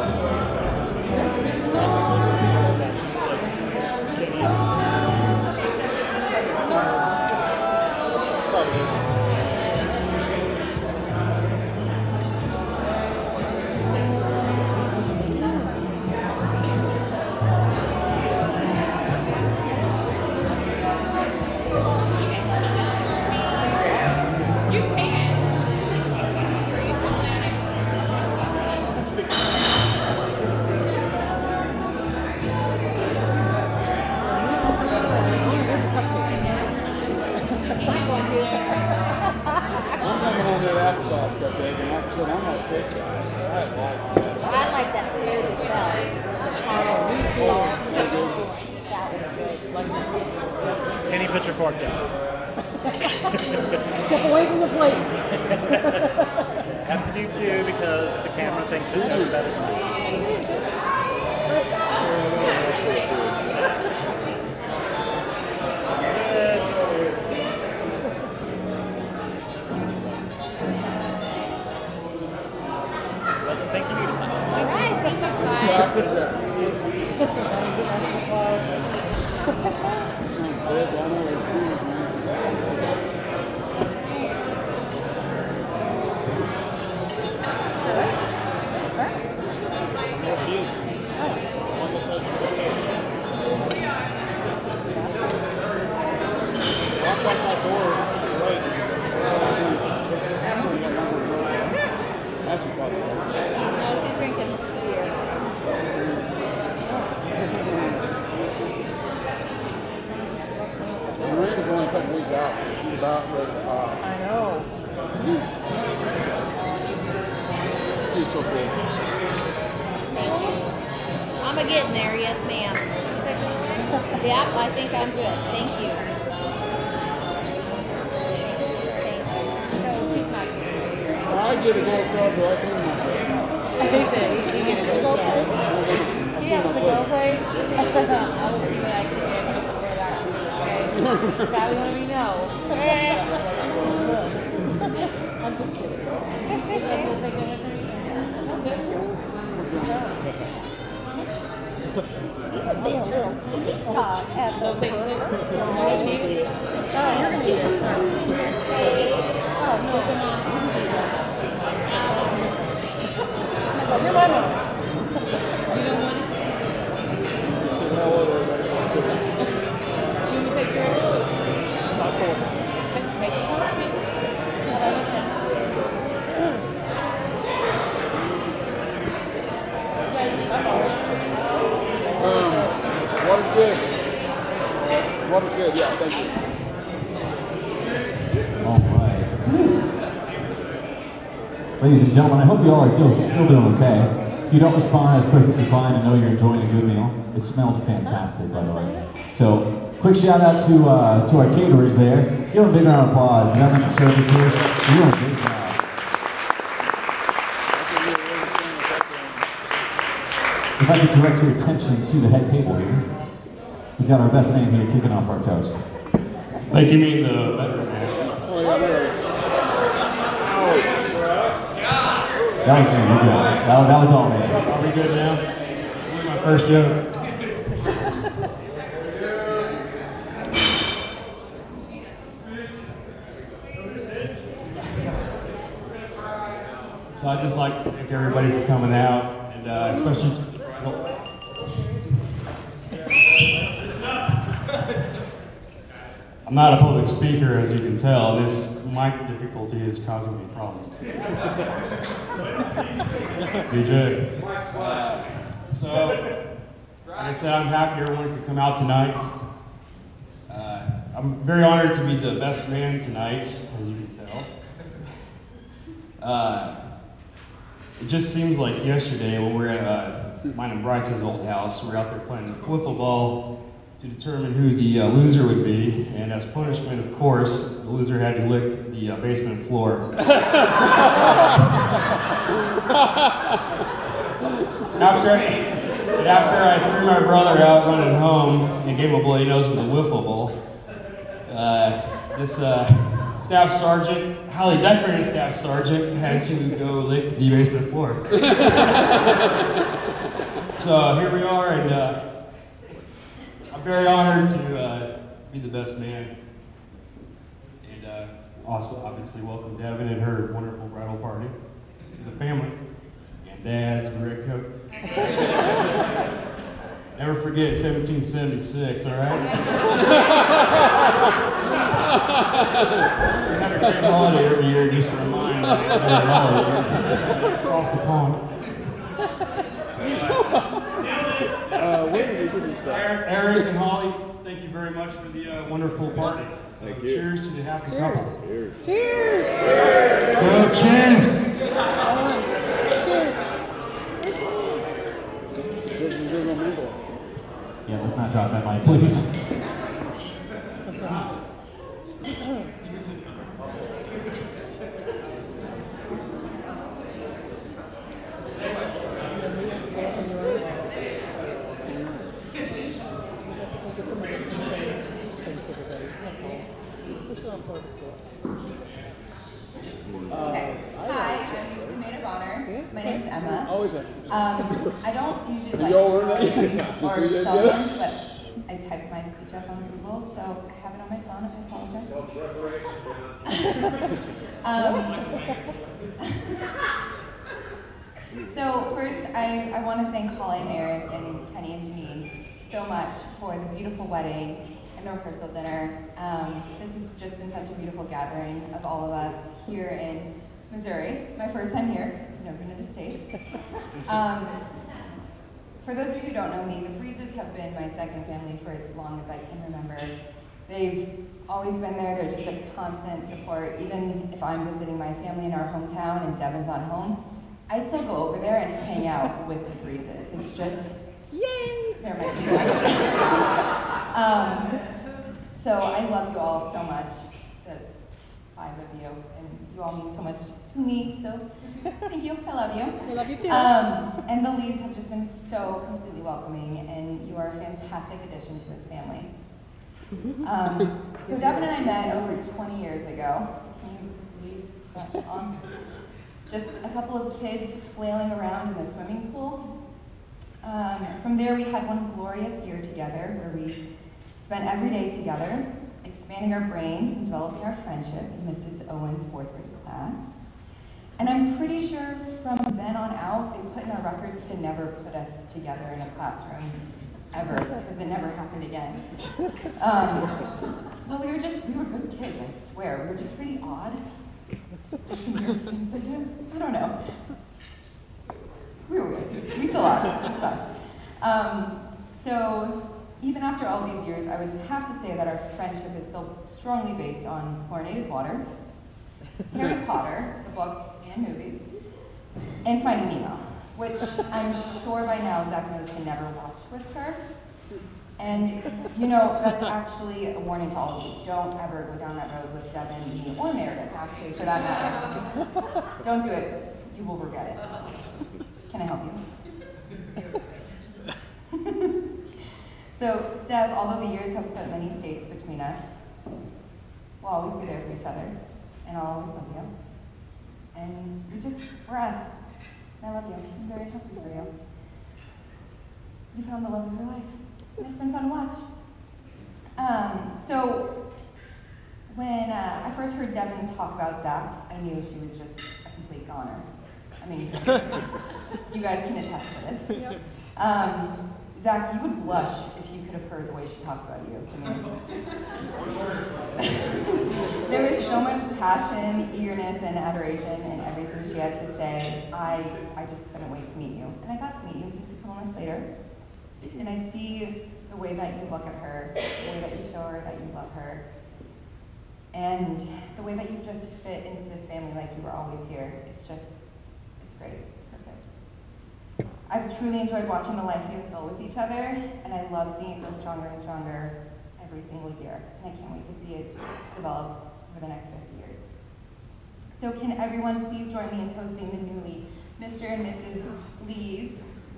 I'm coming home with applesauce cupcake, and like I said, I'm not a cake guy. I like that food itself. That was good. Kenny, put your fork down. Step away from the plate. Have to do two because the camera thinks it knows better than me. Doesn't think you need much. All right, thank you, Scott. There she is. On the side. Walk by my door. Right. That's a problem. No, she's drinking beer. Miranda's only a couple weeks out. She's about ready to pop. I know. She's so cool. I'm a getting there, yes, ma'am. Yep, I think I'm good. Thank you. So she's not good. I get a gold star, so I clean my plate. You get a to-go plate? She has to go play. I will see what I can get. Probably let me know. I'm just kidding. You could be a little peacock at the Oh, you're gonna eat it. Oh, no, they're not. You're my mom. You don't want it? Hello there, everybody. You want me to take your Not cool. take take it for me? What I was saying. Um, water's good. Water's good, yeah, thank you. All right. Ladies and gentlemen, I hope you all are still, still doing okay. If you don't respond, that's perfectly fine. I know you're enjoying a good meal. It smelled fantastic, by the way. So, quick shout out to uh, to our caterers there. Give them a big round of applause. They're having the service here. You're doing a great job. If I could direct your attention to the head table here. We've got our best man here kicking off our toast. Like you mean the veteran man? Oh, yeah, there. That was me. You're good. That, that was all me. Are we good now? My first joke. So I'd just like to thank everybody for coming out, and uh, especially. To, well, I'm not a public speaker, as you can tell. This mic difficulty is causing me problems. D J. Uh, so, like I said, I'm happy everyone could come out tonight. Uh, I'm very honored to be the best man tonight, as you can tell. Uh, it just seems like yesterday when we were at uh, mine and Bryce's old house, we were out there playing wiffle ball to determine who the uh, loser would be, and as punishment, of course, the loser had to lick the uh, basement floor. after, I, after I threw my brother out running home and gave him a bloody nose with a wiffle ball, uh, this uh, staff sergeant, highly decorated staff sergeant, had to go lick the basement floor. So here we are, and uh, I'm very honored to uh, be the best man, and uh, also obviously welcome Devin and her wonderful bridal party to the family, and Daz and Red Coat. Never forget seventeen seventy-six, all right? We have a great holiday every year just to remind everybody across the pond. Uh, where did you do this stuff? Eric, Eric and Holly, thank you very much for the uh, wonderful party. So Thank you. cheers to the happy Cheers. couple. Cheers. Cheers. Go Champs! Cheers. Yeah, let's not drop that mic, please. Okay. Hi, I'm your maid of honor. My name's Emma. Always have. Um, I don't usually Did like you all to learn call that? or Did you cell do that? phones, but I typed my speech up on Google, so I have it on my phone. I apologize. um, so first, I, I want to thank Holly and Eric and Kenny and Janine so much for the beautiful wedding and the rehearsal dinner. Um, this has just been such a beautiful gathering of all of us here in Missouri. My first time here. I've never been to the state. Um, for those of you who don't know me, the Breezes have been my second family for as long as I can remember. They've always been there. They're just a constant support. Even if I'm visiting my family in our hometown and Devin's not home, I still go over there and hang out with the Breezes. It's just, Yay! they're my people. um, so I love you all so much, the five of you, and you all mean so much to me, so thank you, I love you. We love you too. Um, and the Lees have just been so completely welcoming, and you are a fantastic addition to this family. Um, so Devin and I met over twenty years ago. Can you believe that? Um, just a couple of kids flailing around in the swimming pool. Um, from there, we had one glorious year together where we spent every day together, expanding our brains and developing our friendship in Missus Owen's fourth grade class. And I'm pretty sure from then on out, they put in our records to never put us together in a classroom ever, because it never happened again. Um, but we were just, we were good kids, I swear. We were just really odd. Just did some weird things, I guess. I don't know. We were weird. We still are. It's fine. Um, so, even after all these years, I would have to say that our friendship is still strongly based on chlorinated water, Harry Potter, the books and movies, and Finding Nemo, which I'm sure by now Zach knows to never watch with her. And, you know, that's actually a warning to all of you. Don't ever go down that road with Devin, me, or Meredith, actually, for that matter. Don't do it. You will regret it. Can I help you? So, Dev, although the years have put many states between us, we'll always be there for each other, and I'll always love you. And we're just, we're us. I love you. I'm very happy for you. You found the love of your life, and it's been fun to watch. Um, so, when uh, I first heard Devin talk about Zach, I knew she was just a complete goner. I mean, you guys can attest to this. Yep. Um, Zach, you would blush if you could have heard the way she talks about you to me. There was so much passion, eagerness, and adoration in everything she had to say. I, I just couldn't wait to meet you. And I got to meet you just a couple months later. And I see the way that you look at her, the way that you show her that you love her, and the way that you just fit into this family like you were always here. It's just, it's great. It's perfect. I've truly enjoyed watching the life you have built with each other, and I love seeing it grow stronger and stronger every single year. And I can't wait to see it develop over the next fifty years. So can everyone please join me in toasting the newly Mister and Missus Lees.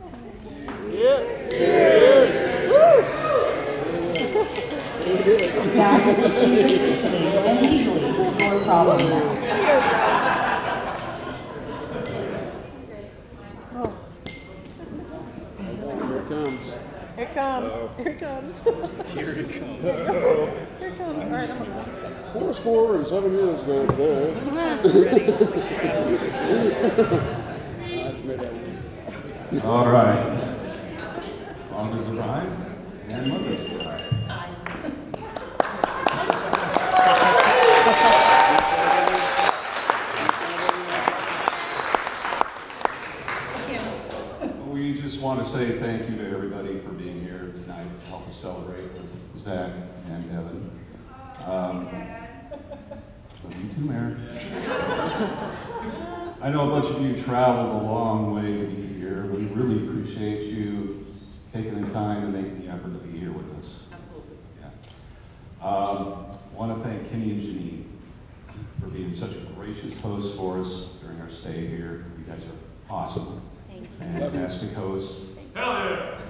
Zach, she's officially and legally your problem now. Oh. Here it comes. Here it comes. Here it comes. Here it comes. Here it comes. All right, I'm gonna... Four score and seven years ago today. All right. Father of the bride and mother of the bride. We just want to say thank you to everybody for being here tonight to help us celebrate with Zach and Devin. Um, you too, Mary. I know a bunch of you traveled a long way to be here. We really appreciate you taking the time and making the effort to be here with us. Absolutely. Yeah. Um, I want to thank Kenny and Janine for being such a gracious host for us during our stay here. You guys are awesome. Thank you. Fantastic hosts. Hell yeah!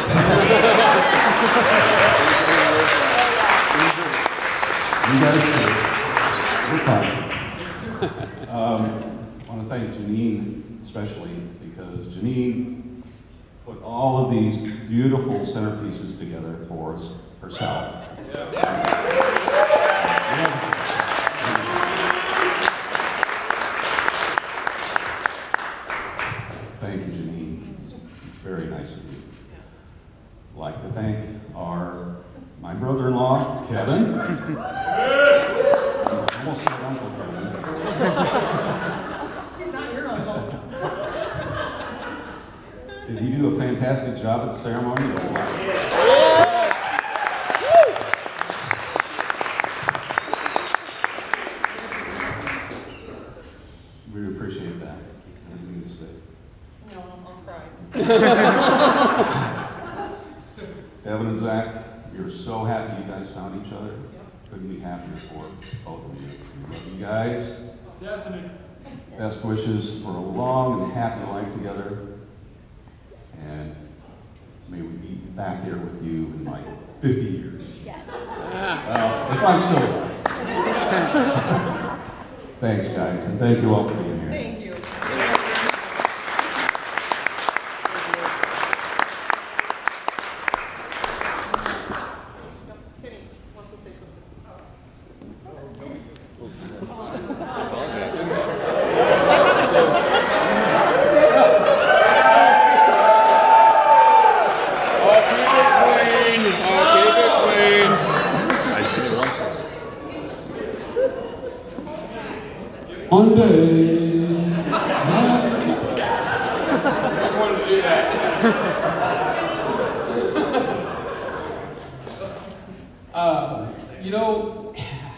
You guys, we're fine. Um, I want to thank Janine especially because Janine put all of these beautiful centerpieces together for us herself. Yeah. Yeah. Thank you, Janine. It's very nice of you. I'd like to thank our my brother-in-law, Kevin. I almost said Uncle Kevin. He's not your uncle. Did he do a fantastic job at the ceremony? Or what? We appreciate that. Anything to say? No, I'm crying. Devin and Zach, we're so happy you guys found each other. Couldn't be happier for both of you. We love you guys. Destiny. Best wishes for a long and happy life together. And may we be back here with you in like fifty years. Yes. Well, if I'm still alive. Thanks, guys, and thank you all for being here. Thank you. One day. I just wanted to do that. uh, you know,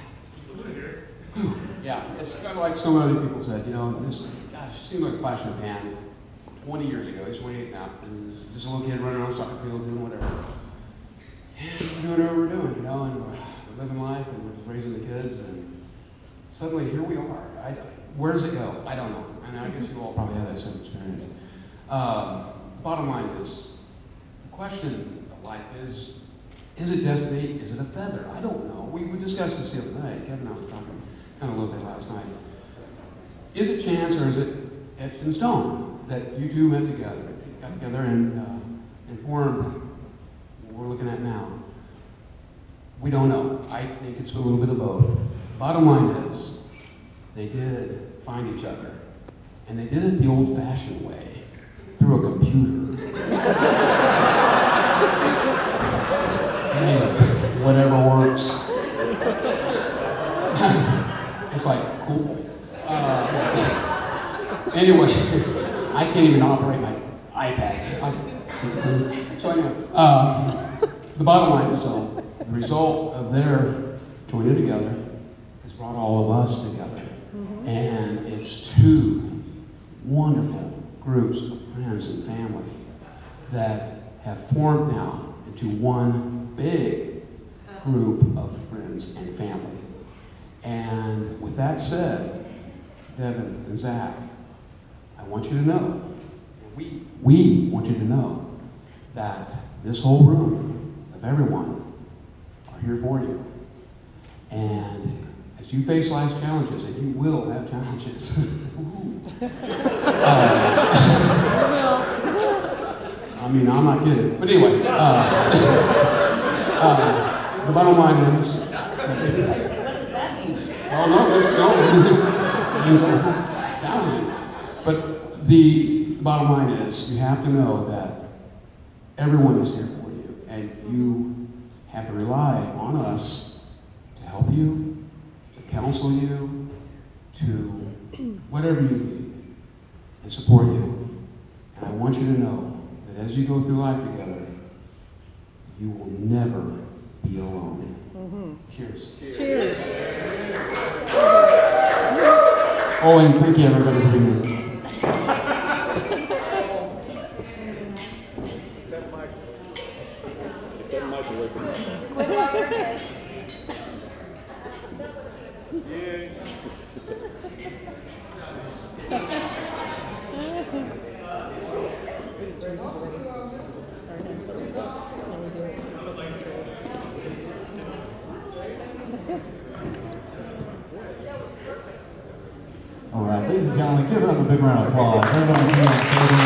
yeah, it's kind of like some other people said, you know, this, gosh, it seemed like a flash in the pan twenty years ago. He's twenty-eight now, and just a little kid running around the soccer field doing whatever. And we're doing whatever we're doing, you know, and we're, we're living life, and we're just raising the kids, and suddenly here we are. I, where does it go? I don't know. And I guess you all probably have that same experience. Um, the bottom line is, the question of life is, is it destiny? Is it a feather? I don't know. We, we discussed this the other night. Kevin and I was talking kind of a little bit last night. Is it chance or is it etched in stone that you two met together, got together and, uh, and formed what we're looking at now? We don't know. I think it's a little bit of both. Bottom line is, they did find each other, and they did it the old-fashioned way, through a computer. Hey, whatever works. It's like, cool. Uh, anyway, I can't even operate my iPad. I, so anyway, uh, the bottom line is, though, the result of their joining together has brought all of us together. Mm-hmm. And it's two wonderful groups of friends and family that have formed now into one big group of friends and family. And with that said, Devin and Zach, I want you to know, we, we want you to know that this whole room of everyone are here for you. And as you face life's challenges, and you will have challenges. uh, I mean, I'm not kidding. But anyway, uh, uh, the bottom line is... What does that mean? Oh, no, there's no. It means challenges. But the bottom line is, you have to know that everyone is here for you, and you have to rely on us to help you, counsel you, to whatever you need, and support you. And I want you to know that as you go through life together, you will never be alone. Mm-hmm. Cheers. Cheers. Oh, and thank you everybody for being here. All right, ladies and gentlemen, give them a big round of applause. Everyone here on stage.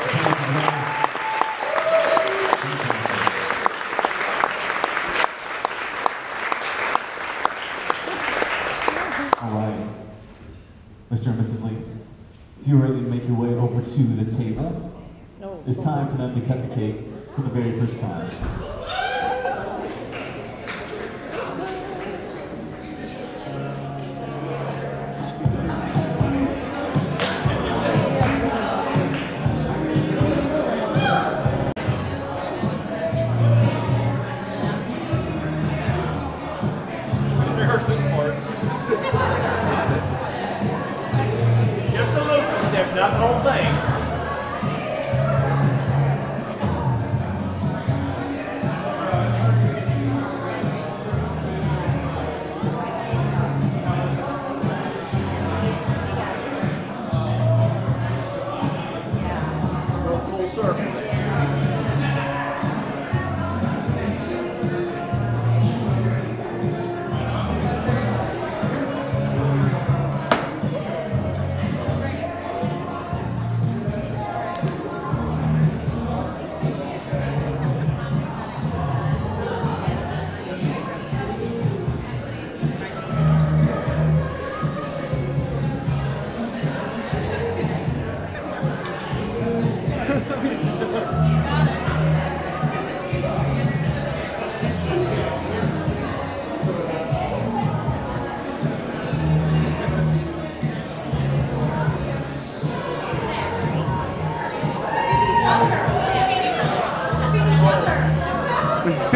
All right, Mister and Missus Leeds, if you're ready to make your way over to the table, it's time for them to cut the cake for the very first time. Just a little step, not the whole thing. Go full circle.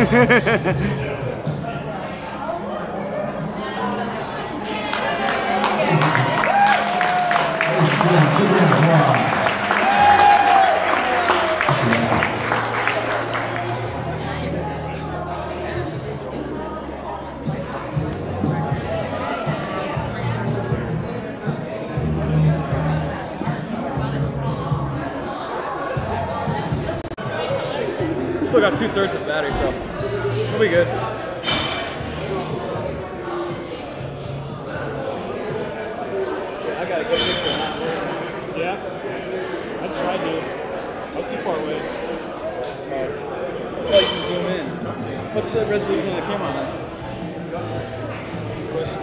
Still got two thirds of the battery, so we'll be good. I gotta get picture of that. Yeah? I tried to. I was too far away. Oh, you can zoom in. What's the resolution of the camera on that? That's a good question.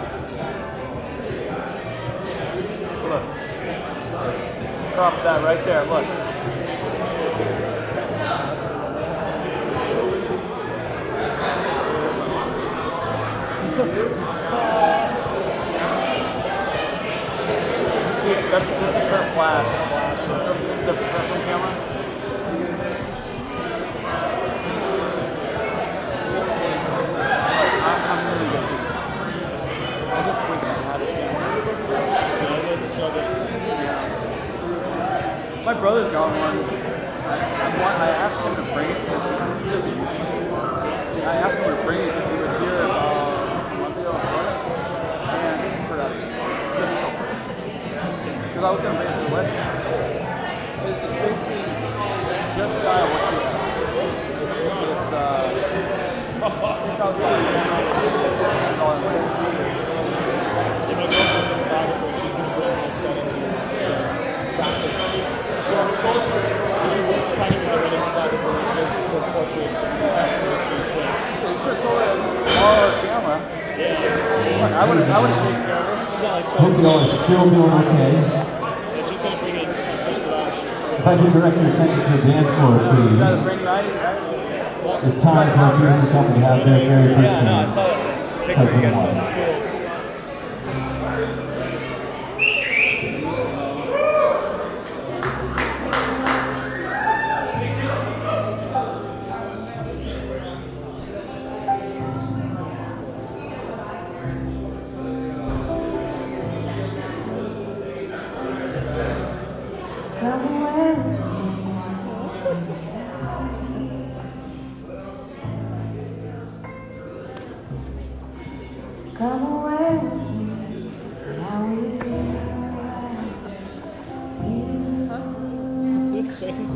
Look. Crop that right there, look. See, that's, this is her flash. The professional camera. I, I'm really good. I just think I had a camera. Yeah, it's a struggle. My brother's got one. I, I, want, I asked him to bring it because he doesn't use it. I asked him to bring it because he was here about a month ago in Florida. And I forgot it. Because I was going to bring it to the wedding. It, it's basically just shy of what you have. It's, uh, it's how good it is. It's all in there. Yeah, my girlfriend's a photographer and she's been doing this setting to practice. So she works kind of as a wedding photographer and does for portraits and shoots with. You should have told her at least borrow her camera. Yeah. Look, I would have I would have taken care of her. She's got like Hope you all are still doing okay. Yeah, she's gonna bring it just for that. If I could direct your attention to the dance floor, You gotta please. bring your I D, right? It's time for a beautiful couple to have their very first Yeah, no, I dance. saw that. This husband and wife. Come away with me, now we This thing.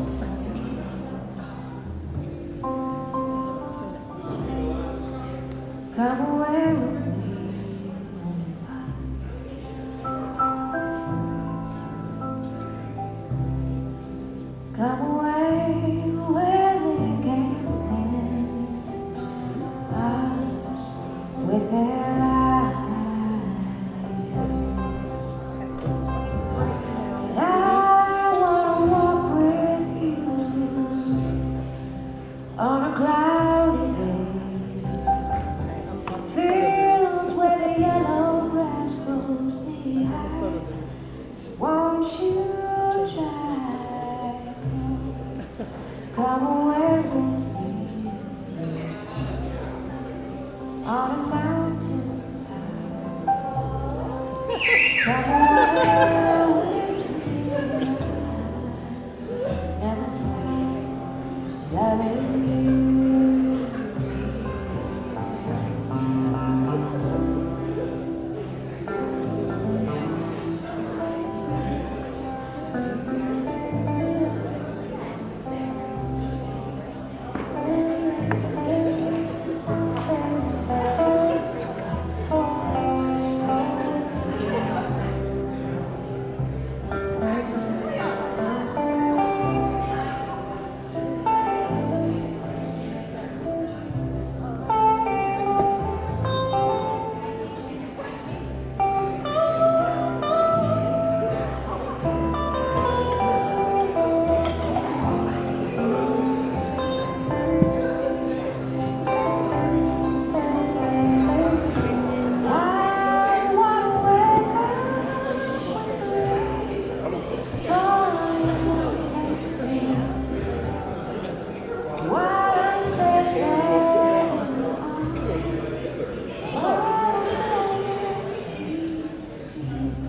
come away with me. Come away where they can't tempt us with their eyes. And I wanna walk with you on a cloudy day, fields where the yellow grass grows knee high. So won't you try? Come away with me on a mountain top. Come away with me. Never stop loving you.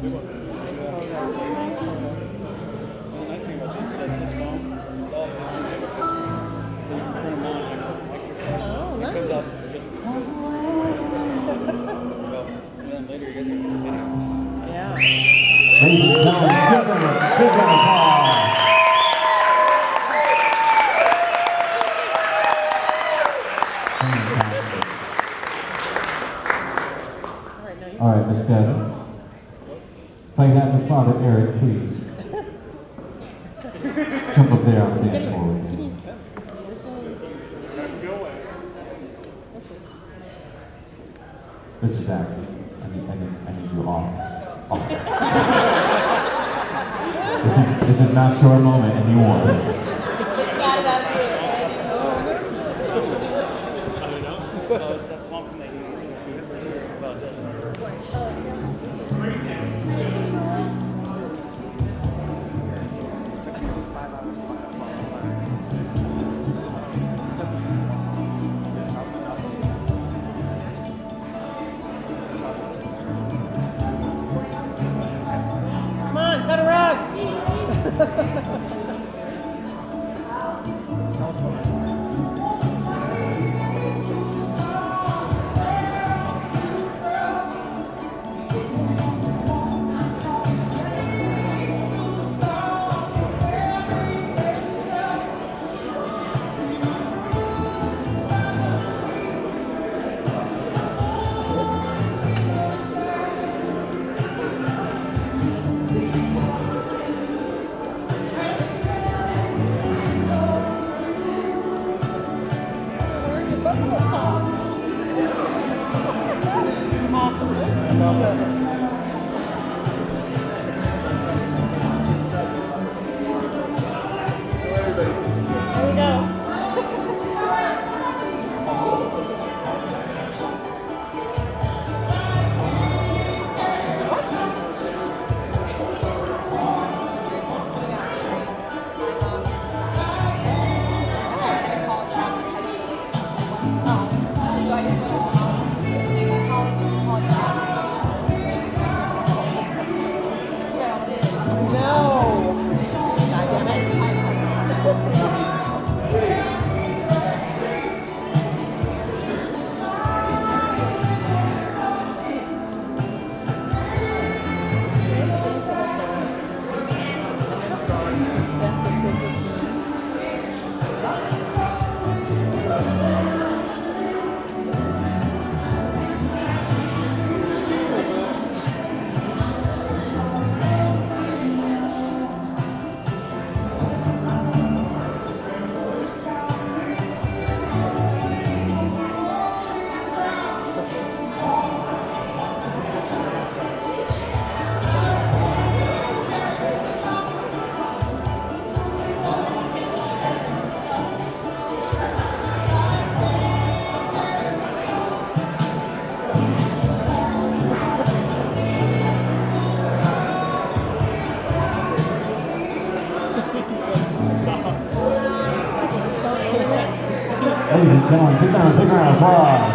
about this. Nice photo. The nice thing about this, like this phone, it's all picture data picture. So you can print them out like, like your phone. Oh, It nice. comes out just well, and then later you guys are going to video. Yeah. Ladies and gentlemen, give them a big round of applause. Fantastic. All right, Miss Devin. If I could have your father, Eric, please. Jump up there on the dance floor with me. Mister Zach, I need, I need, I need you off. off. This is this is not your moment anymore. It's not about you. Well, it's that song from the eighties. It's the first year about Come on, cut a rug. There we go. Ladies and gentlemen, give them a big round of applause.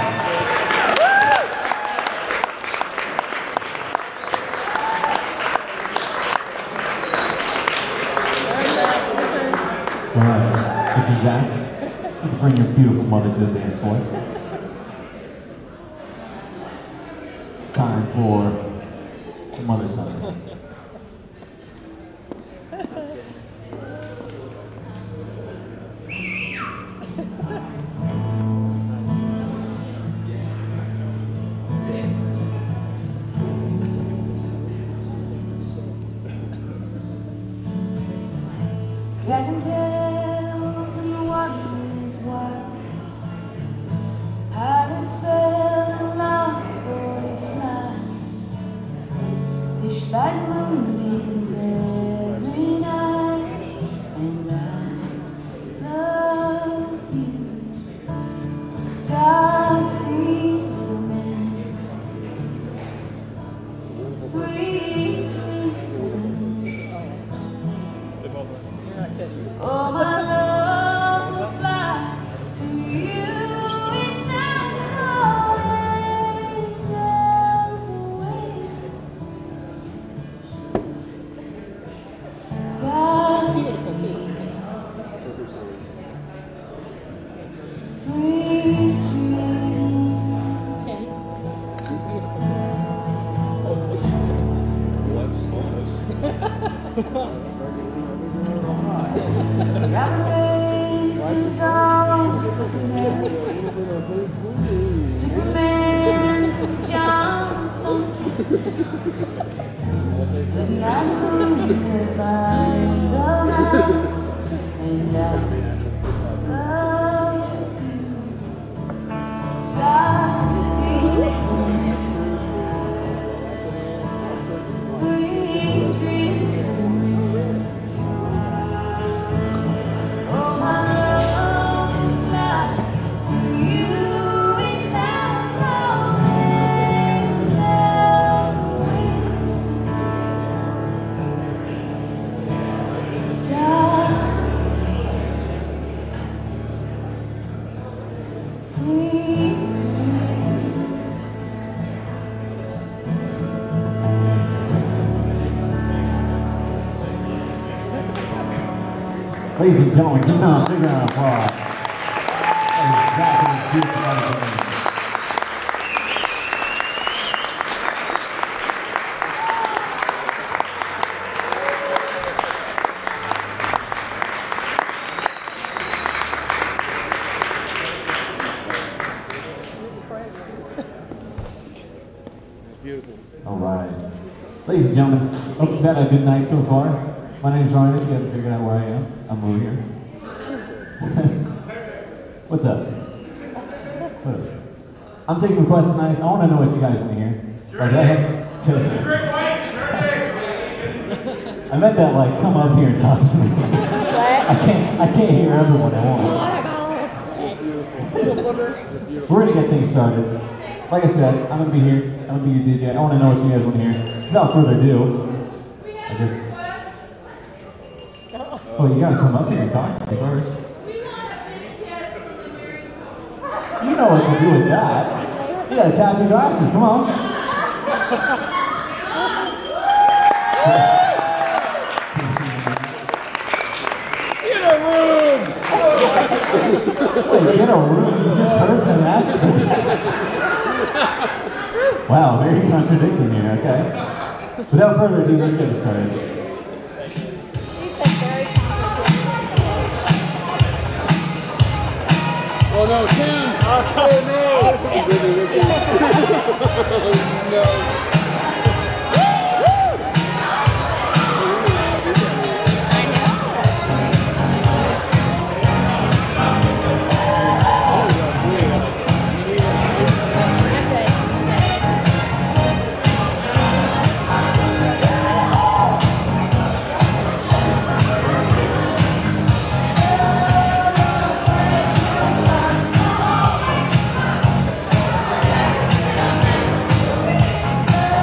All right, Mister Zach, if you could bring your beautiful mother to the dance floor. It's time for the mother-son dance. Dragon tails and wonders what pirates sail and lost boys fly. Fish by moonbeams every night, and I love you. Godspeed, little man. Sweet dreams, little man. Oh, my love will fly to you each night when all angels away. Races on Superman took the jumps on the king. But not who can find the mouse and I love you. God's green, sweet dreams for me. Oh, my love will fly to you each time our angels wing. God's sweet dreams. Ladies and gentlemen, give them a big round of applause. That is exactly beautiful entertainment. Beautiful. All right. Ladies and gentlemen, hope you've had a good night so far. My name's Ryan. If you haven't figured out where I am, I'm over here. What's up? What up? I'm taking requests tonight. I want to know what you guys want to hear. Like, I have to. I meant that, like, come up here and talk to me. I can't. I can't hear everyone at once. We're gonna get things started. Like I said, I'm gonna be here. I'm gonna be your D J. I want to know what you guys want to hear. Without further ado, I guess. Oh, you gotta come up here and talk to me first. You know what to do with that. You gotta tap your glasses. Come on. Get a room! Wait, get a room? You just heard them ask for that. Wow, very contradicting here, okay? Without further ado, let's get started. Oh no, Tim! Oh no! No. Thank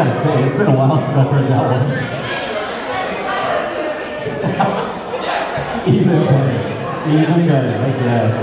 gotta say, it's been a while since I've heard that one. Even better. Even better, I guess.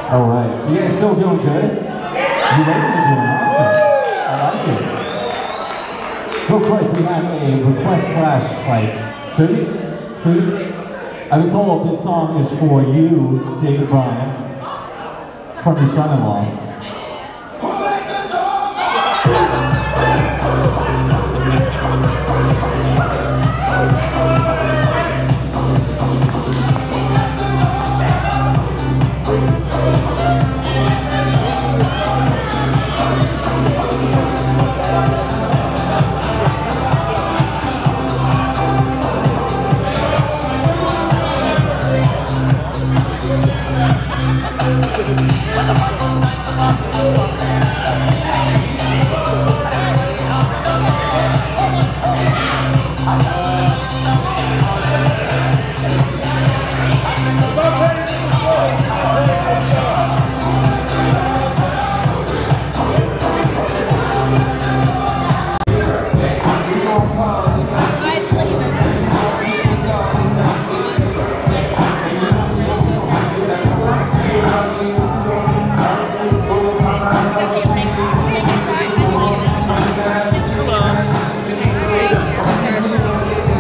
All right. You guys still doing good? You ladies are doing awesome. I like it. Real quick, we have a request slash like tribute. Tribute. I've been told this song is for you, David Bryan, from your son-in-law.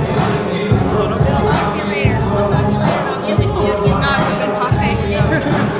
Talk to you later. I'll give it to you. If not, we've been talking.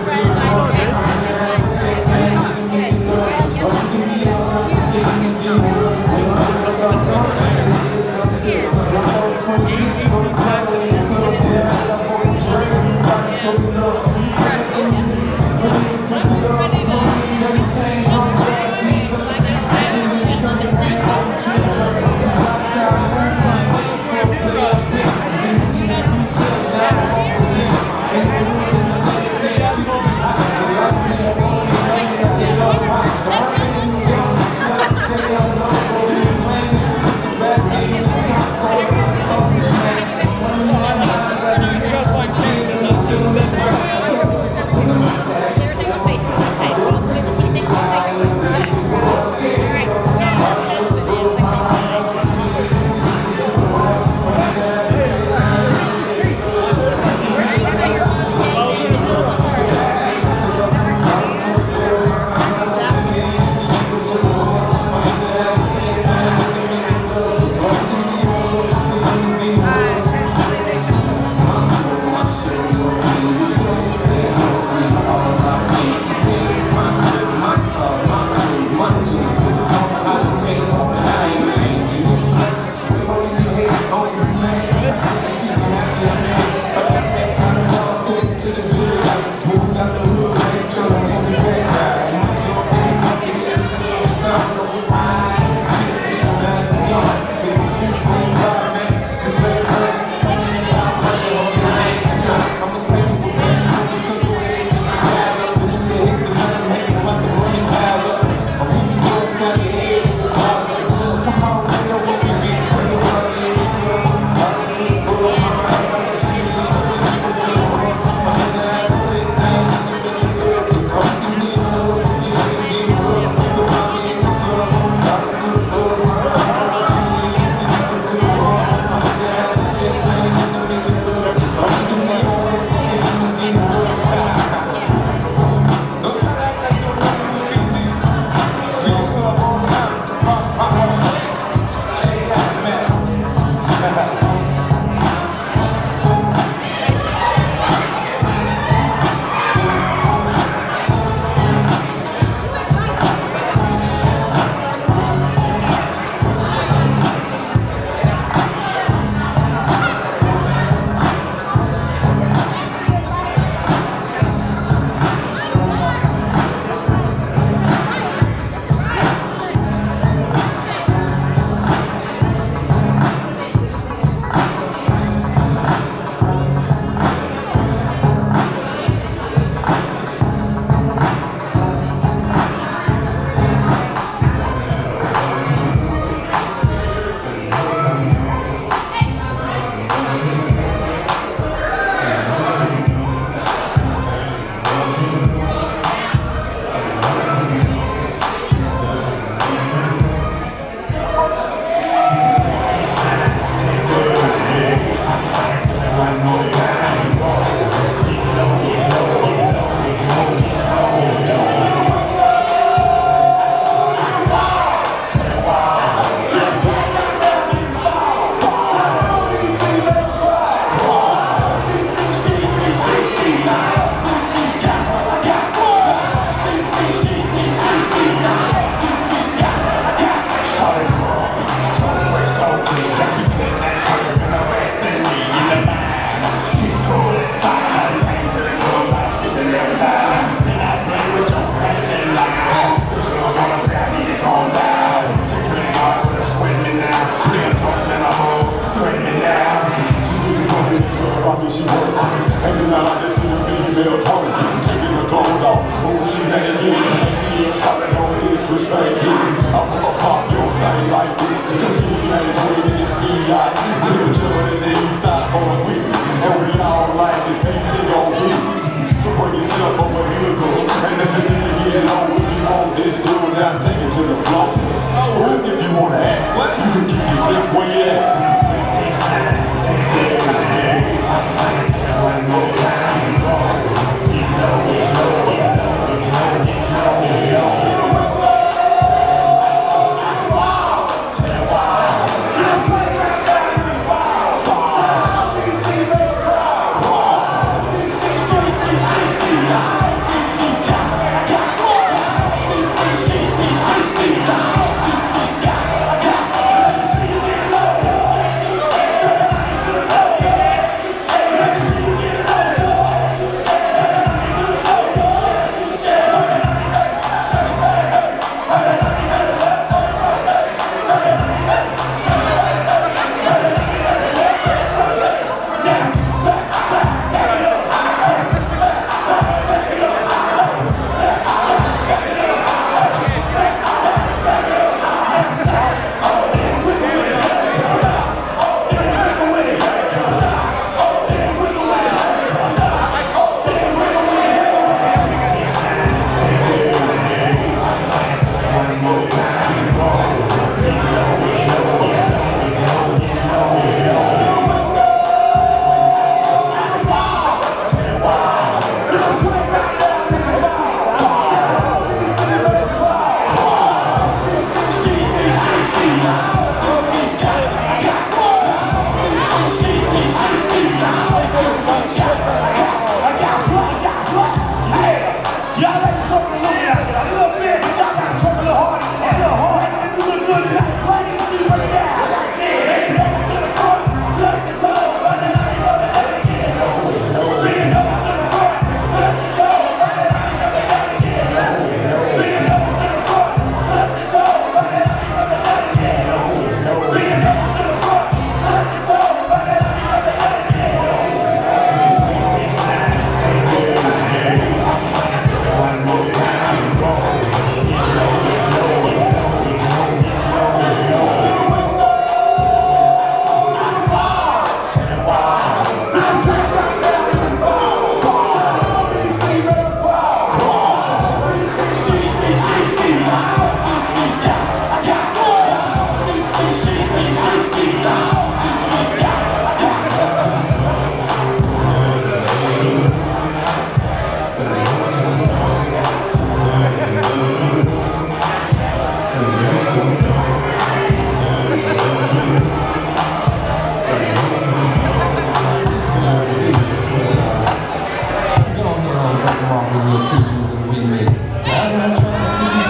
the cruise and remix. I'm not trying to be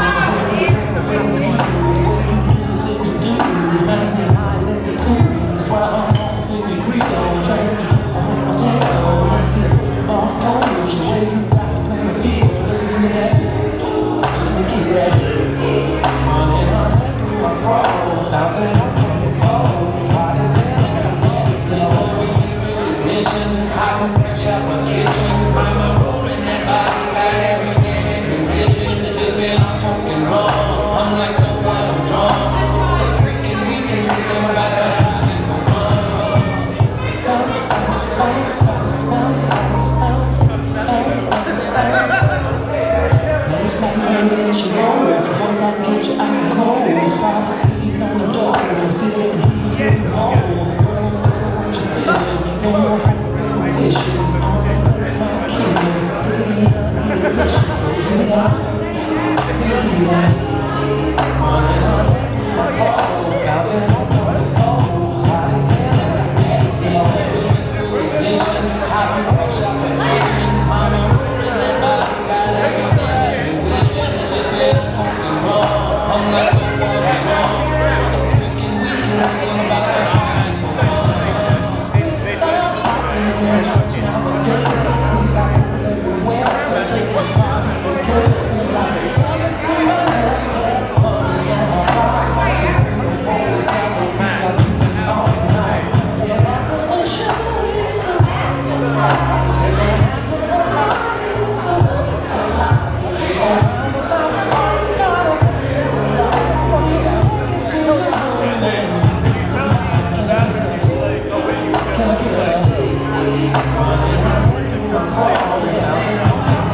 reminds me how I left the school. That's why I'm on with Credo. Trying to do my tail. Let's get a football coach. The way you got me playing the field. So let me give me that. Let me get that. Running on hands through my froze. Bouncing up on the coast. Why they say I'm bad? They always make feel ignition. Hot and fresh out my kitchen. I'm a rolling that body. Got every man in condition. To feel I'm talking wrong. I'm like the one I'm drunk. It's the freaking weekend. I'm about to have me some fun. Bounce, bounce, bounce, bounce, bounce, bounce, bounce, bounce, bounce, bounce. Nice like radiation roll. Once I get you out the clothes, prophecies on the door. Still in the heat, still the wall. Girl, I'm feeling what you're feeling. No more recognition. I'm gonna take my kid. Stick it in the ignition. So give me that. Give me that. Running on my phone. Bouncing on the phones. Why they say that? Yeah, yeah. Through ignition. Hot and fresh out the kitchen. I'm a rolling that body. Got everything you wish. If you feel talking wrong, I'm like the one I'm drunk. It's the freaking weekend. I'm about to have me some fun. We start rocking and stretching out the day. We got people everywhere. Let's see the party was good. We got the brothers to my head. Honey's on my heart. We don't hold it down, but we got you all night. And after the show, it's the after party. And then after the party, it's the hotel lobby. Around the party, got us feeling like we gon' take it to the moon. Can I get a Can I get a running out through the fall, the house and all the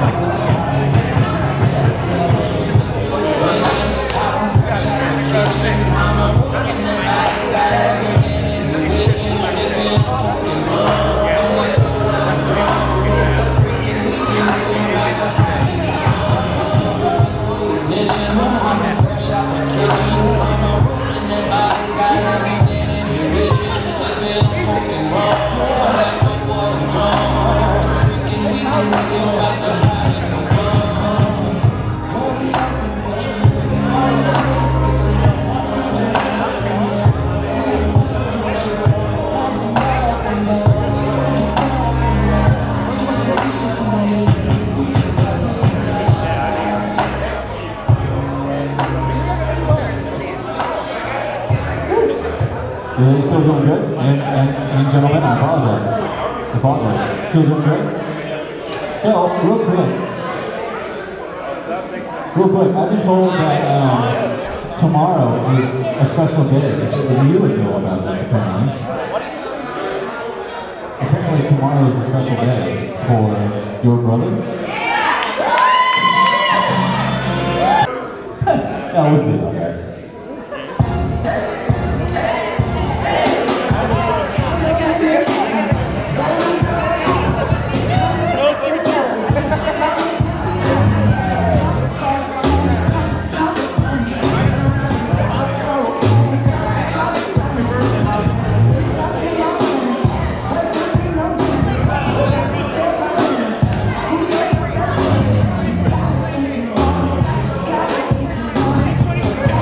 I'm a woman that I got every minute you wish you could be talking wrong. I'm like the one I'm drunk. It's the freaking weekend. I'm like a happy ignition. I'm a fresh out the kitchen. I'm a woman that I got every minute you wish you could be talking wrong. I'm like the one I'm drunk. It's the freaking weekend. I'm about to have me some fun. Call me out for this dream. Yeah, you're still doing good? And, and, and gentlemen, I apologize. I apologize. Still doing good? So, real quick. Real quick, I've been told that um, tomorrow is a special day. You would know about this, apparently. Apparently tomorrow is a special day for your brother. Yeah, we'll see about that. Got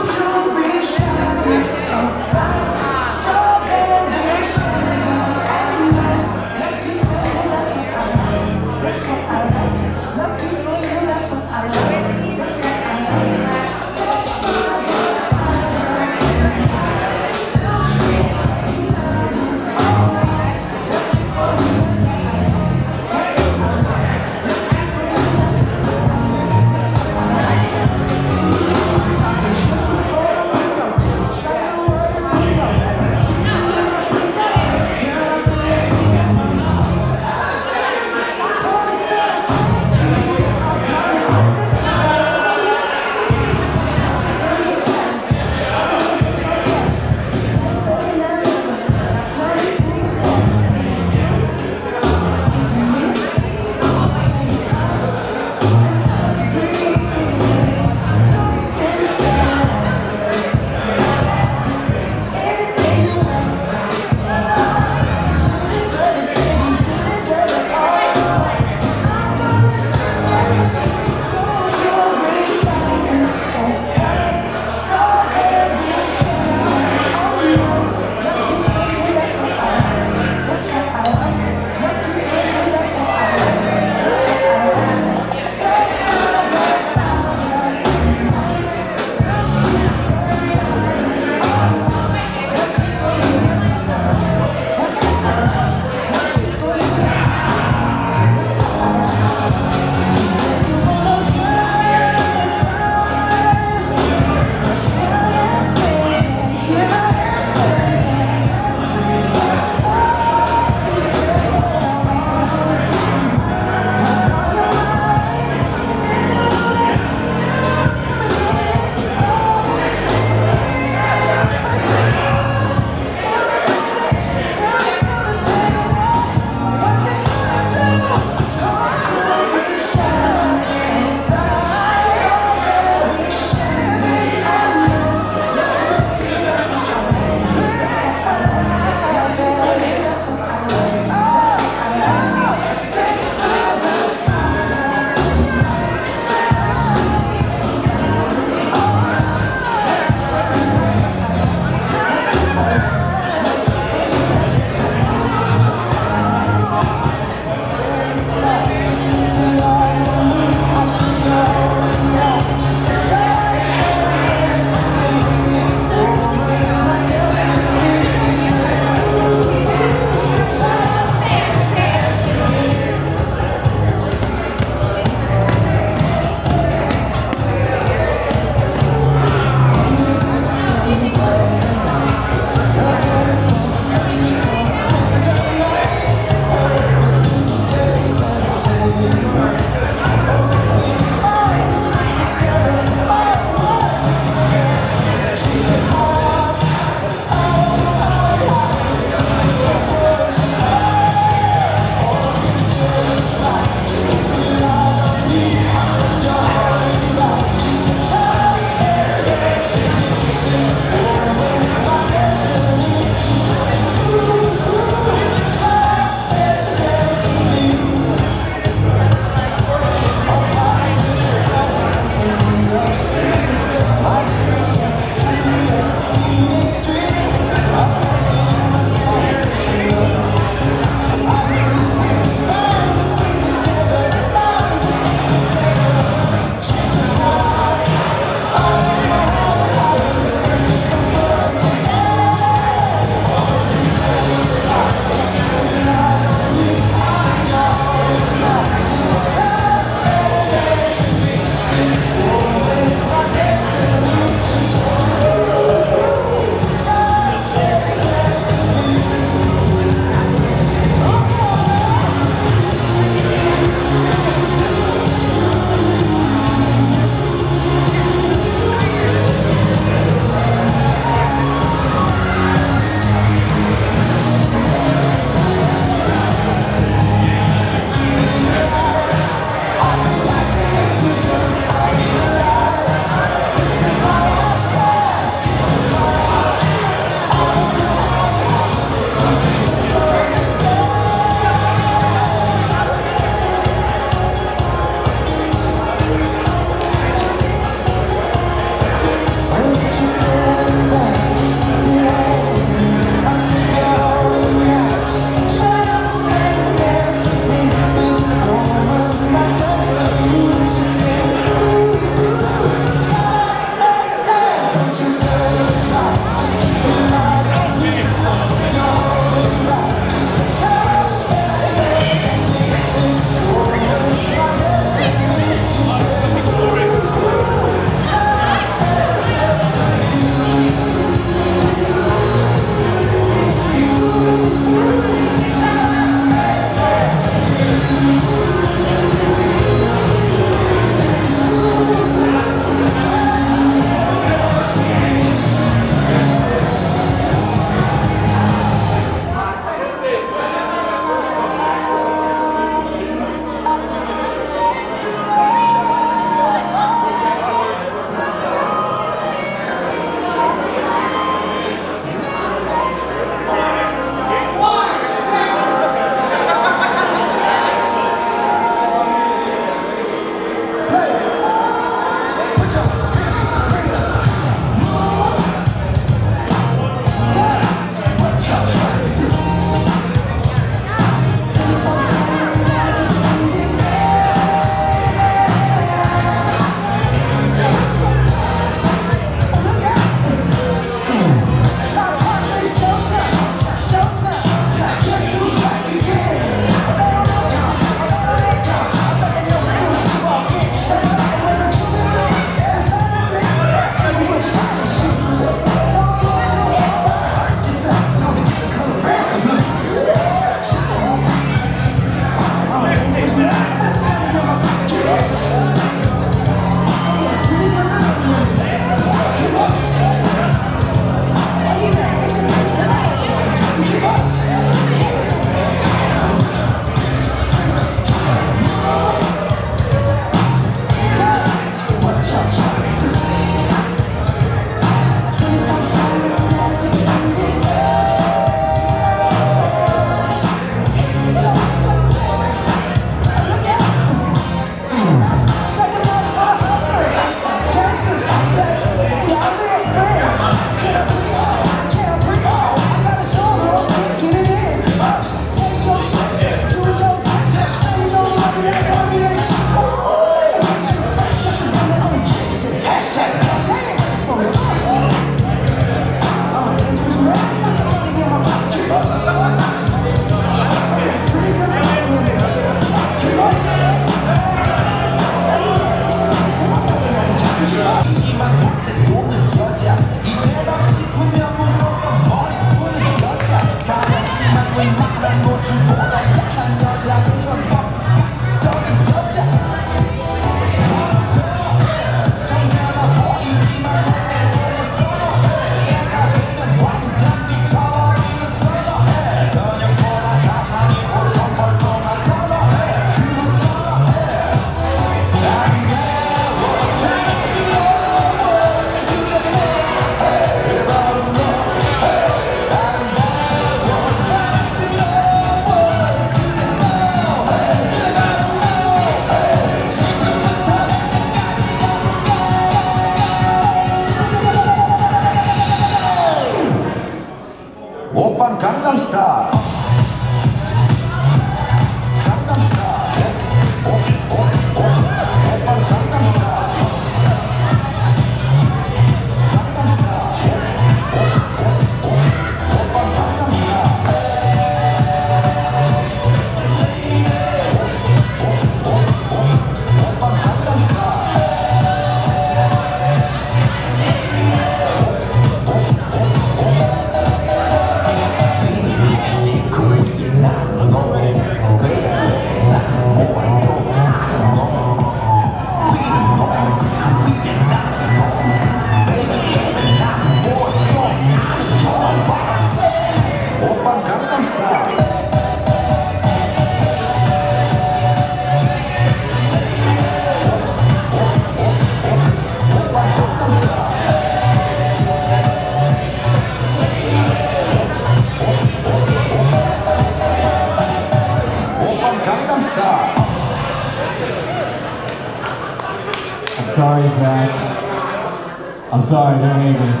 sorry, Zach. I'm sorry, don't hate me.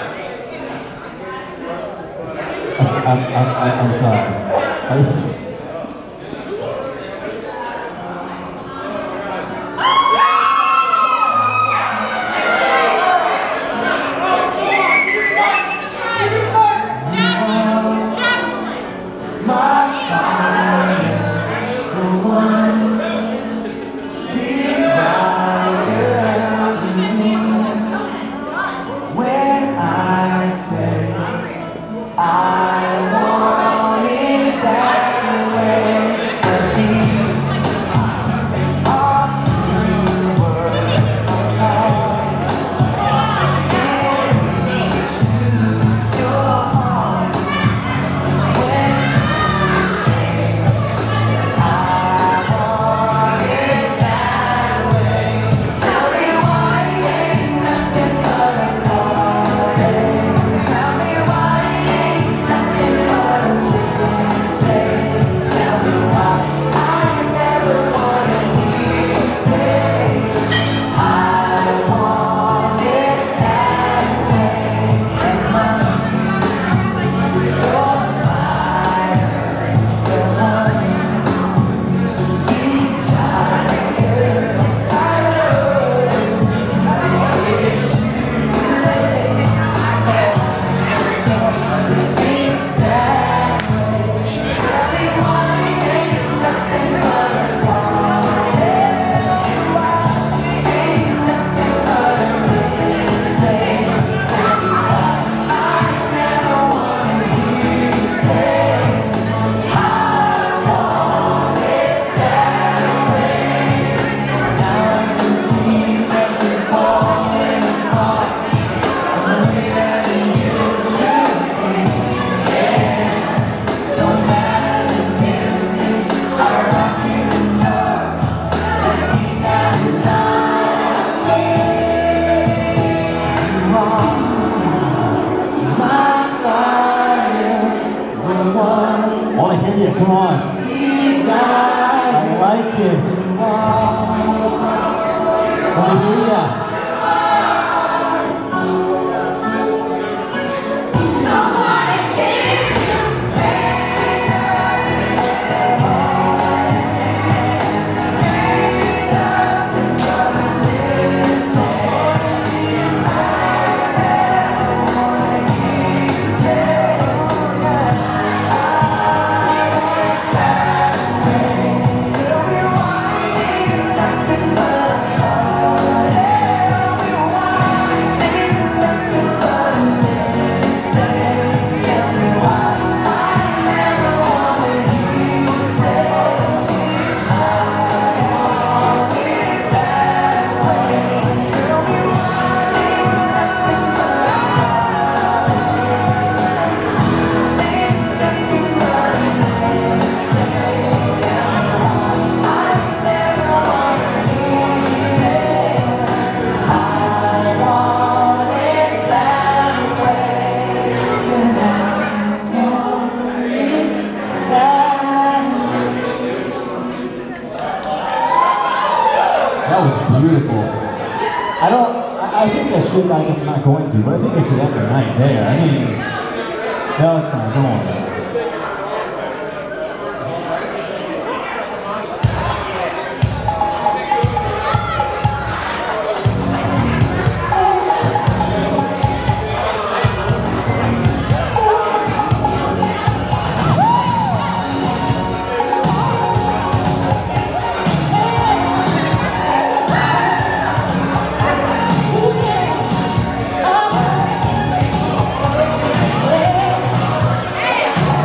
I'm, I'm, I'm, I'm sorry. I was, I want to hear you, come on. I like it. I want to hear you. That was beautiful. I don't, I, I think I should, like, I'm not going to, but I think I should end the night there. I mean, no, it's fine, don't worry. Oh,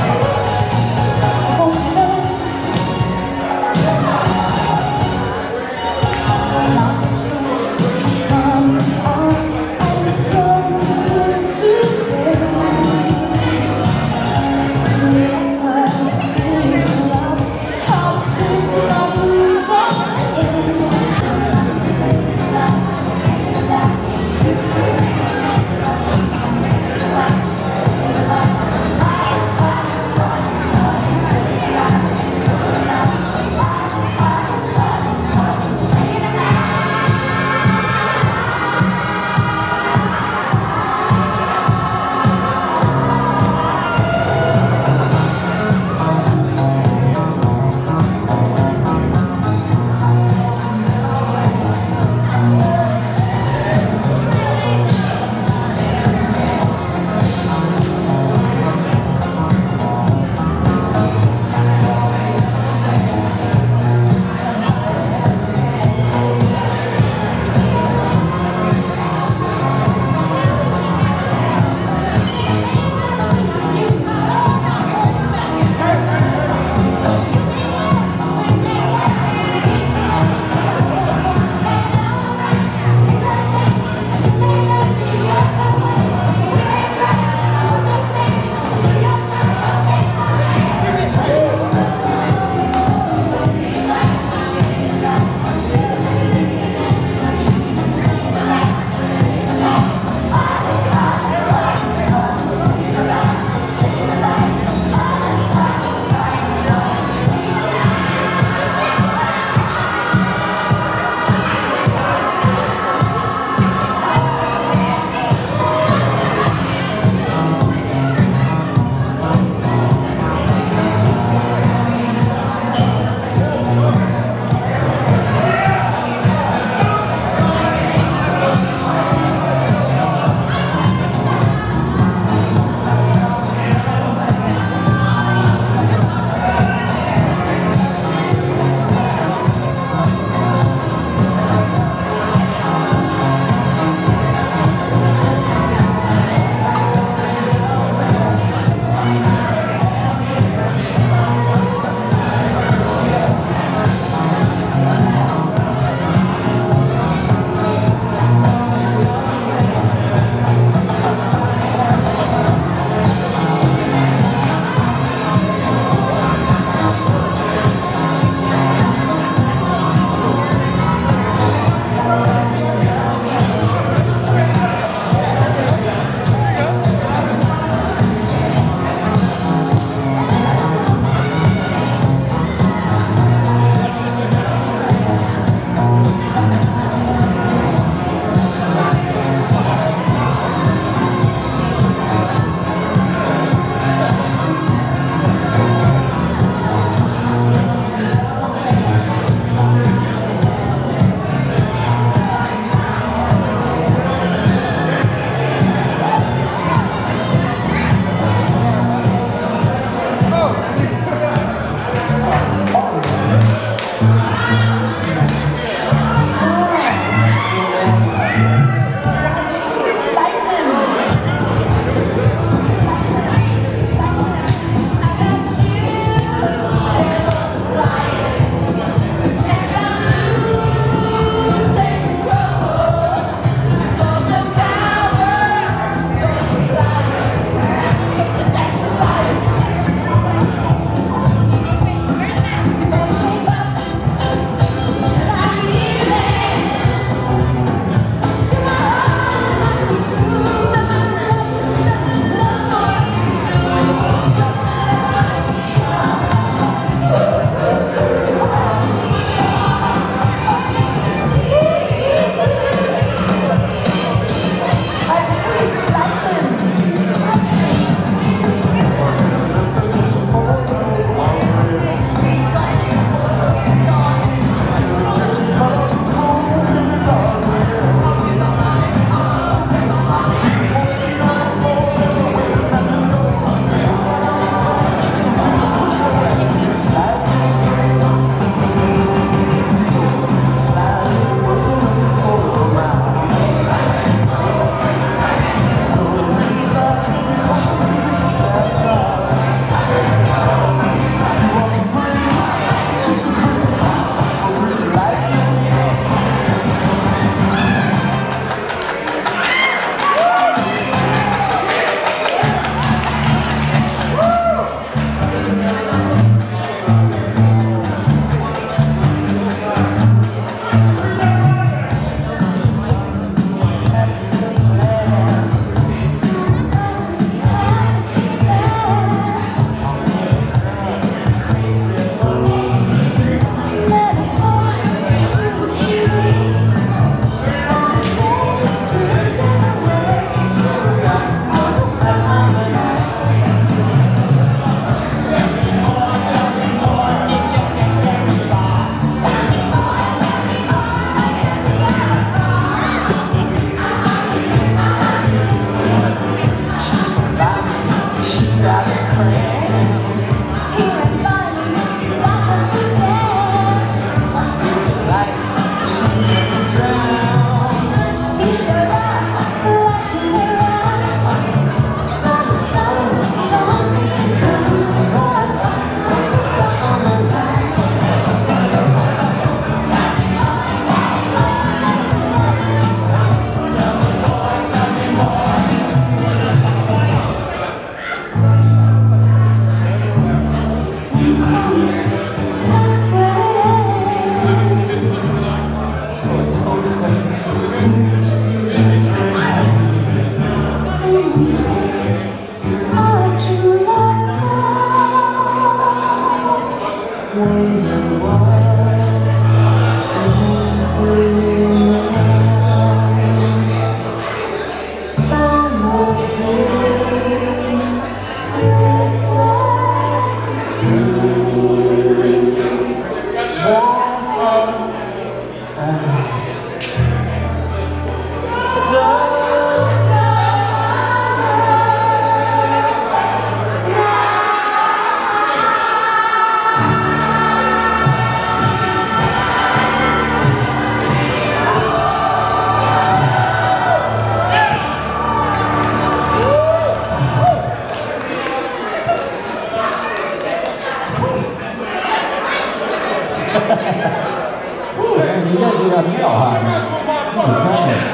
Woo, man, you guys are got me all hot, man. Jesus, man.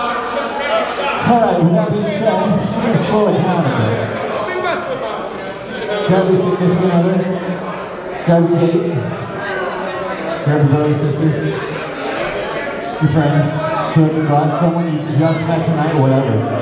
All right, with that being said, we're going to slow it down a bit. Grab your significant other. Grab your date. Grab your brother, sister. Your friend. Whoever you brought, someone you just met tonight, whatever.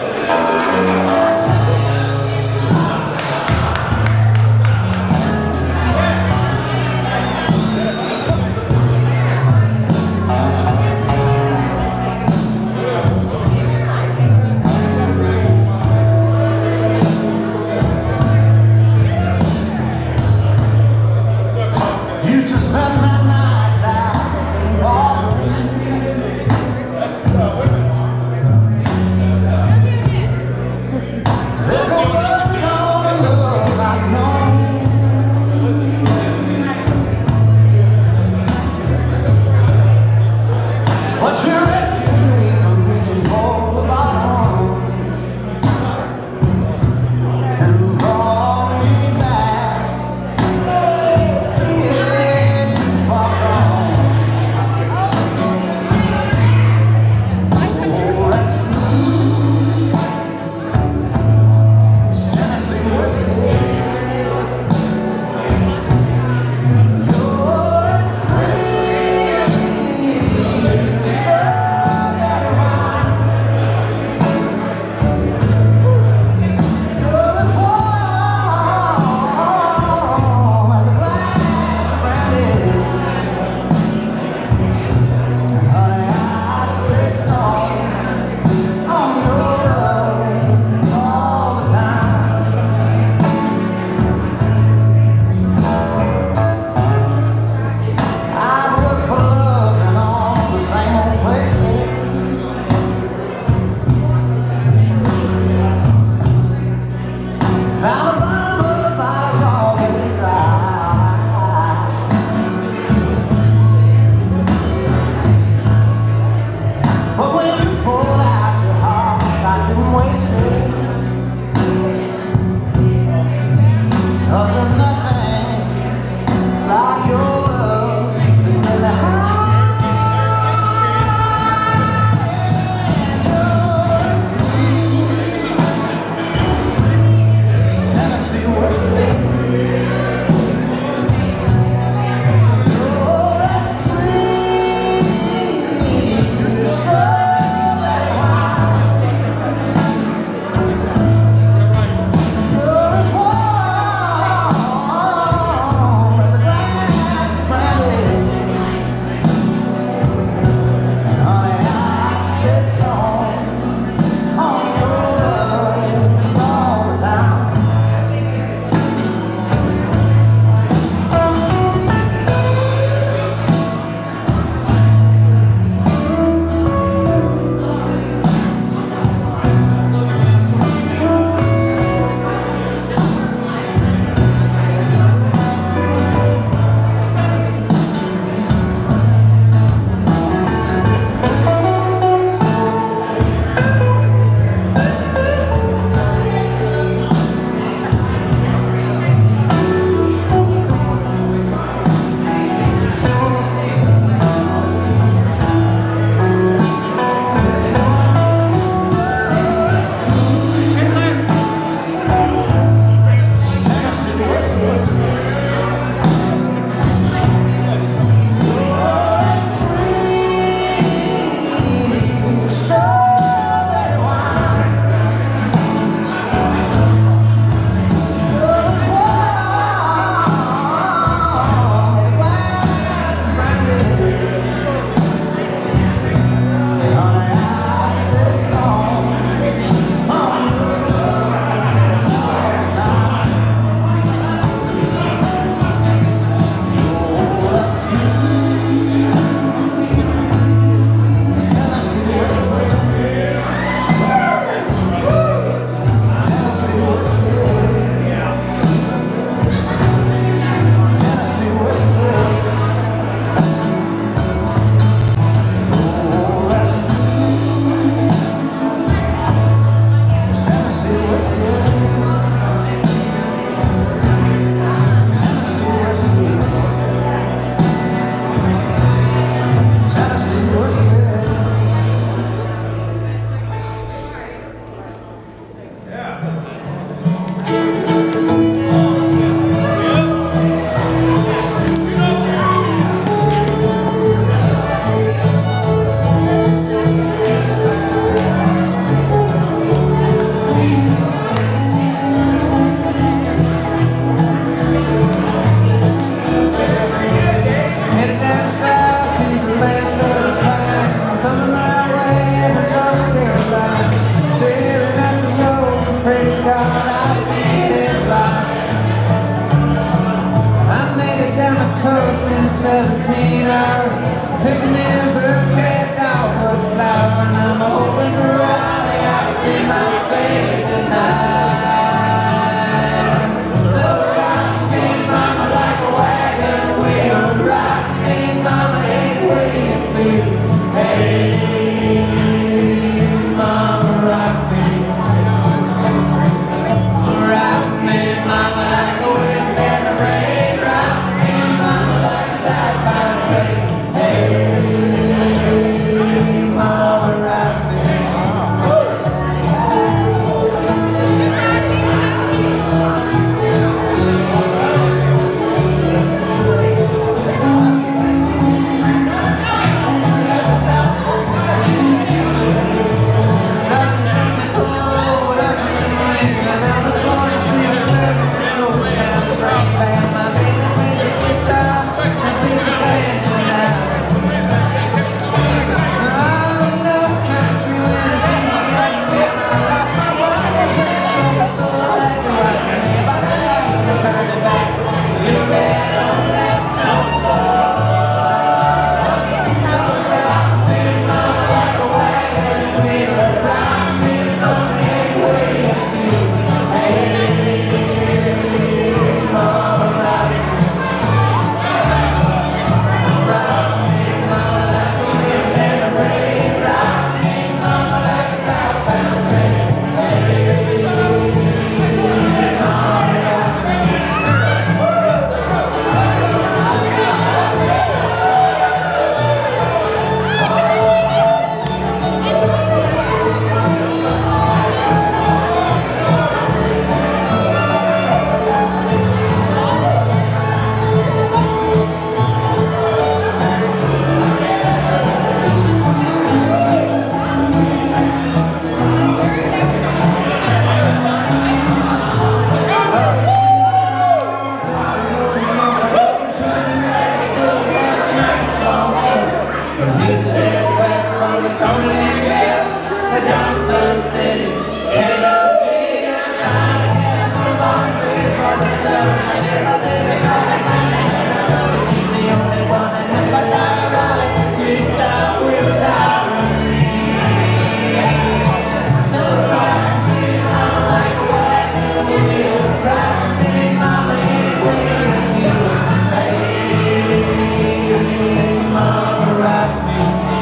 Mama, rock me.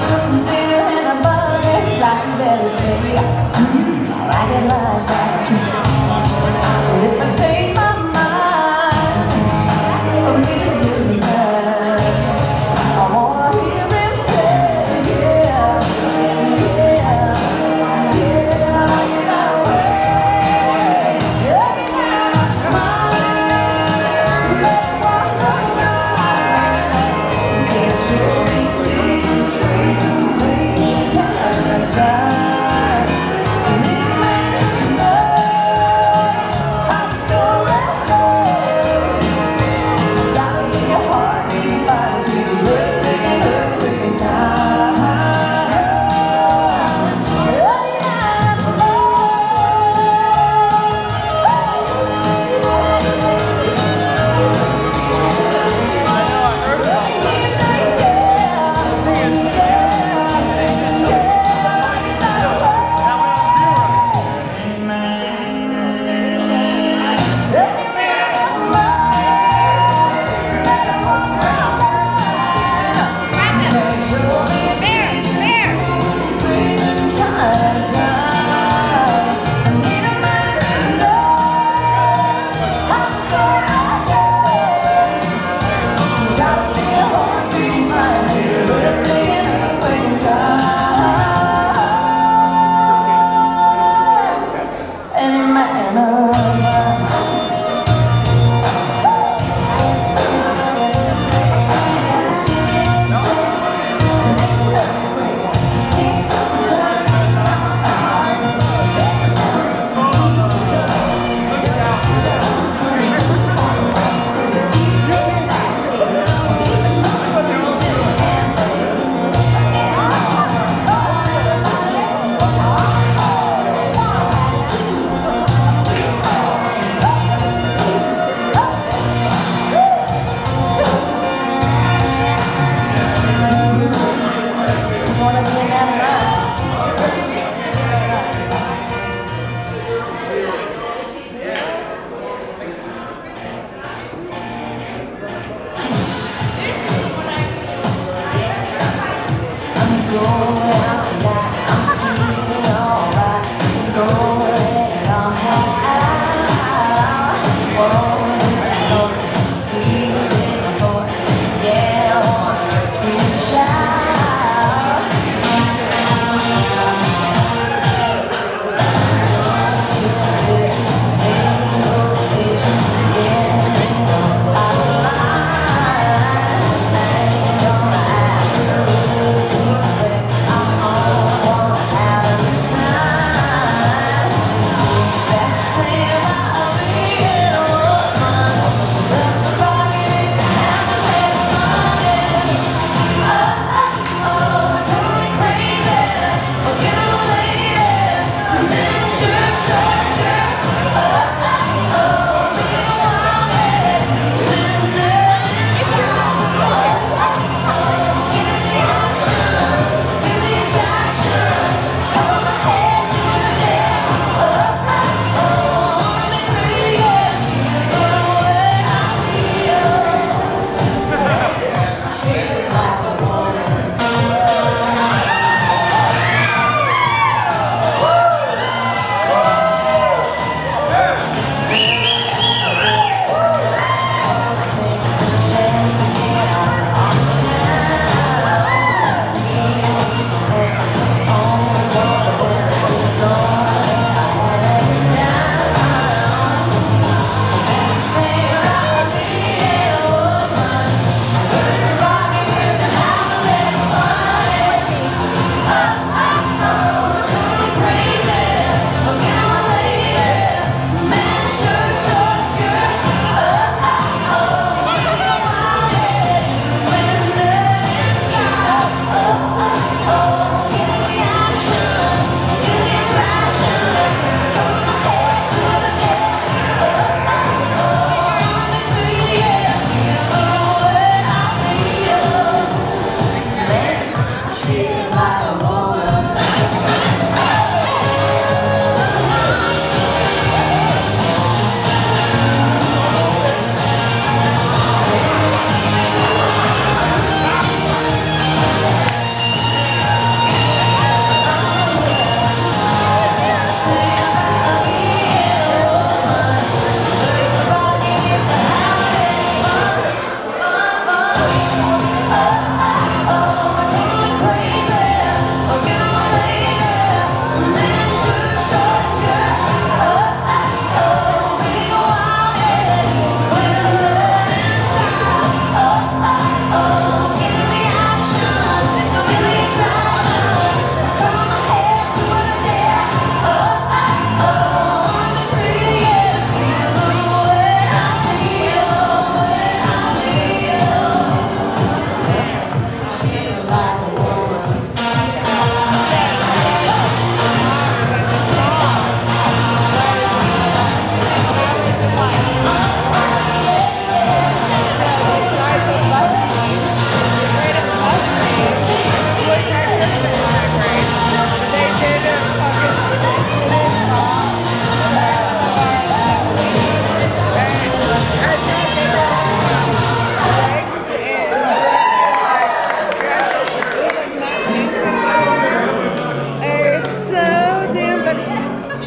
putting bitter in a butter, like you better say, mm, I like it like that too. If I change my mind a million times, I wanna hear him say, yeah, yeah, yeah, you got away, looking out of mine, better walk the line, yeah, she'll be teasing, squeezing, crazy kind of time.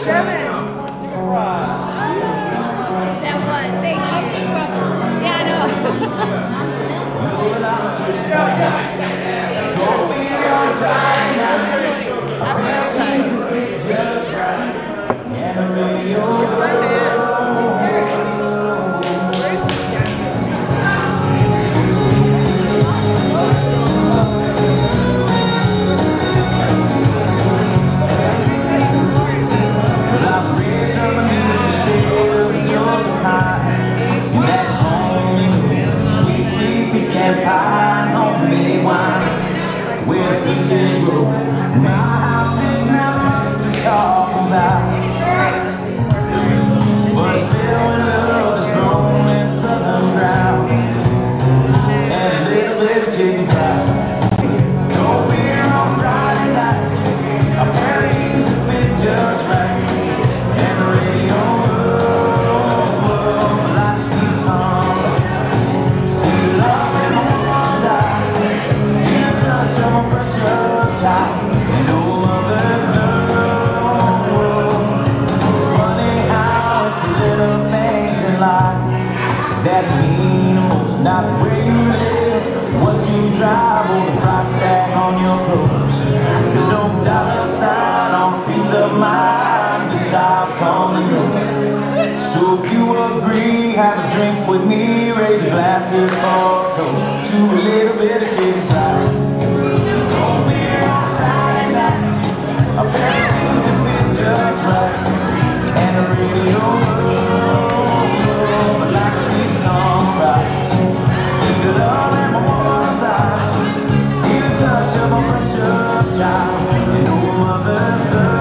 That was. Thank you. Yeah, I know. That mean most, not the way you live, what you drive, or the price tag on your clothes. There's no dollar sign on a piece of mind, this I've come to know. So if you agree, have a drink with me, raise your glasses for a toast to a little bit of chicken fried. Cold beer on Friday night, a pair of jeans that fit just right, and a radio. Sunrise, see the love in my woman's eyes, feel the touch of my precious child, you know mother's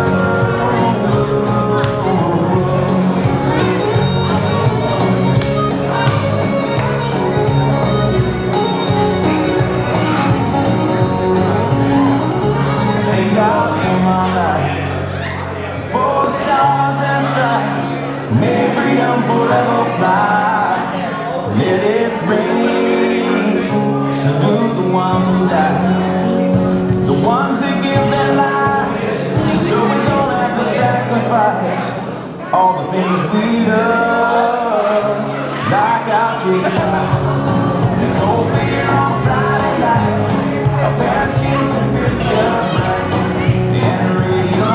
Thank God for my life, for the stars and stripes, may freedom forever fly. Let it rain, salute the ones who die, the ones that give their lives, so we don't have to sacrifice all the things we love, like our chicken fried, the cold beer on Friday night, a pair of jeans that fit just right, and a radio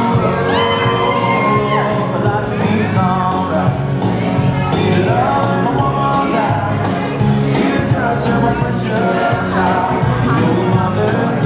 roll, but like to see sunrise, see the love in my woman's eyes, touch of my precious child, you know mother's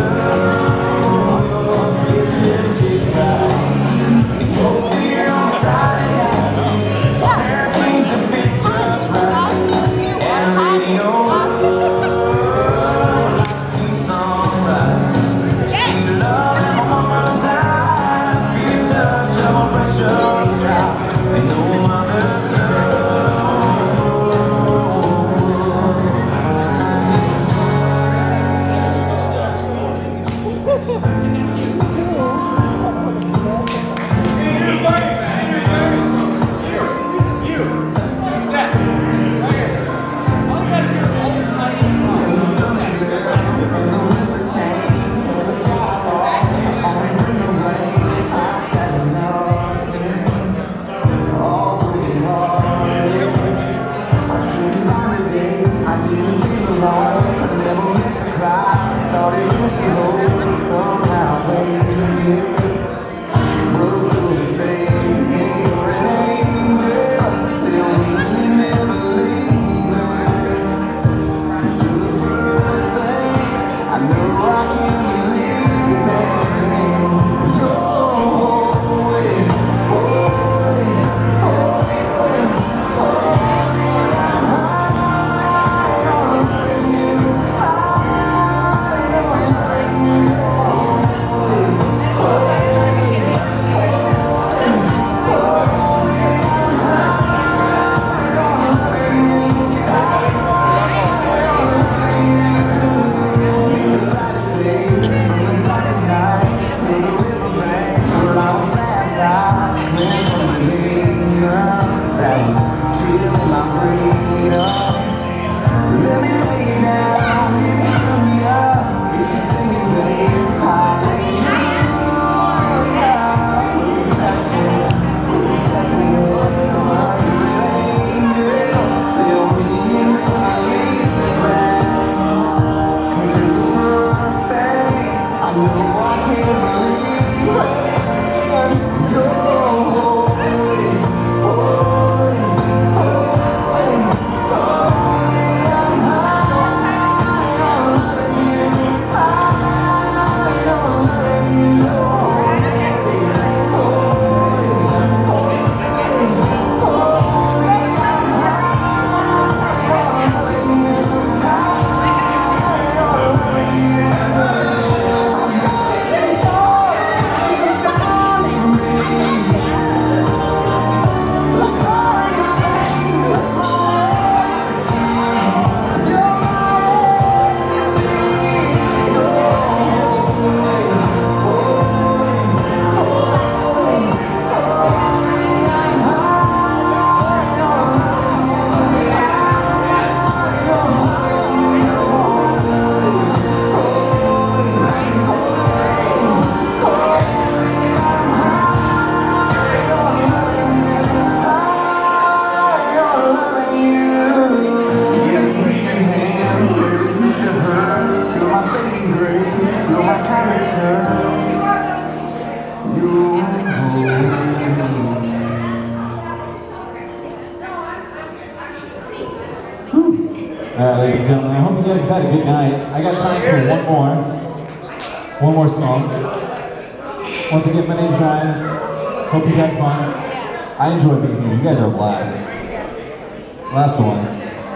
right, ladies and gentlemen, I hope you guys have had a good night. I got time for one more. One more song. Once again, my name's Ryan. Hope you had fun. I enjoy being here. You guys are a blast. Last one.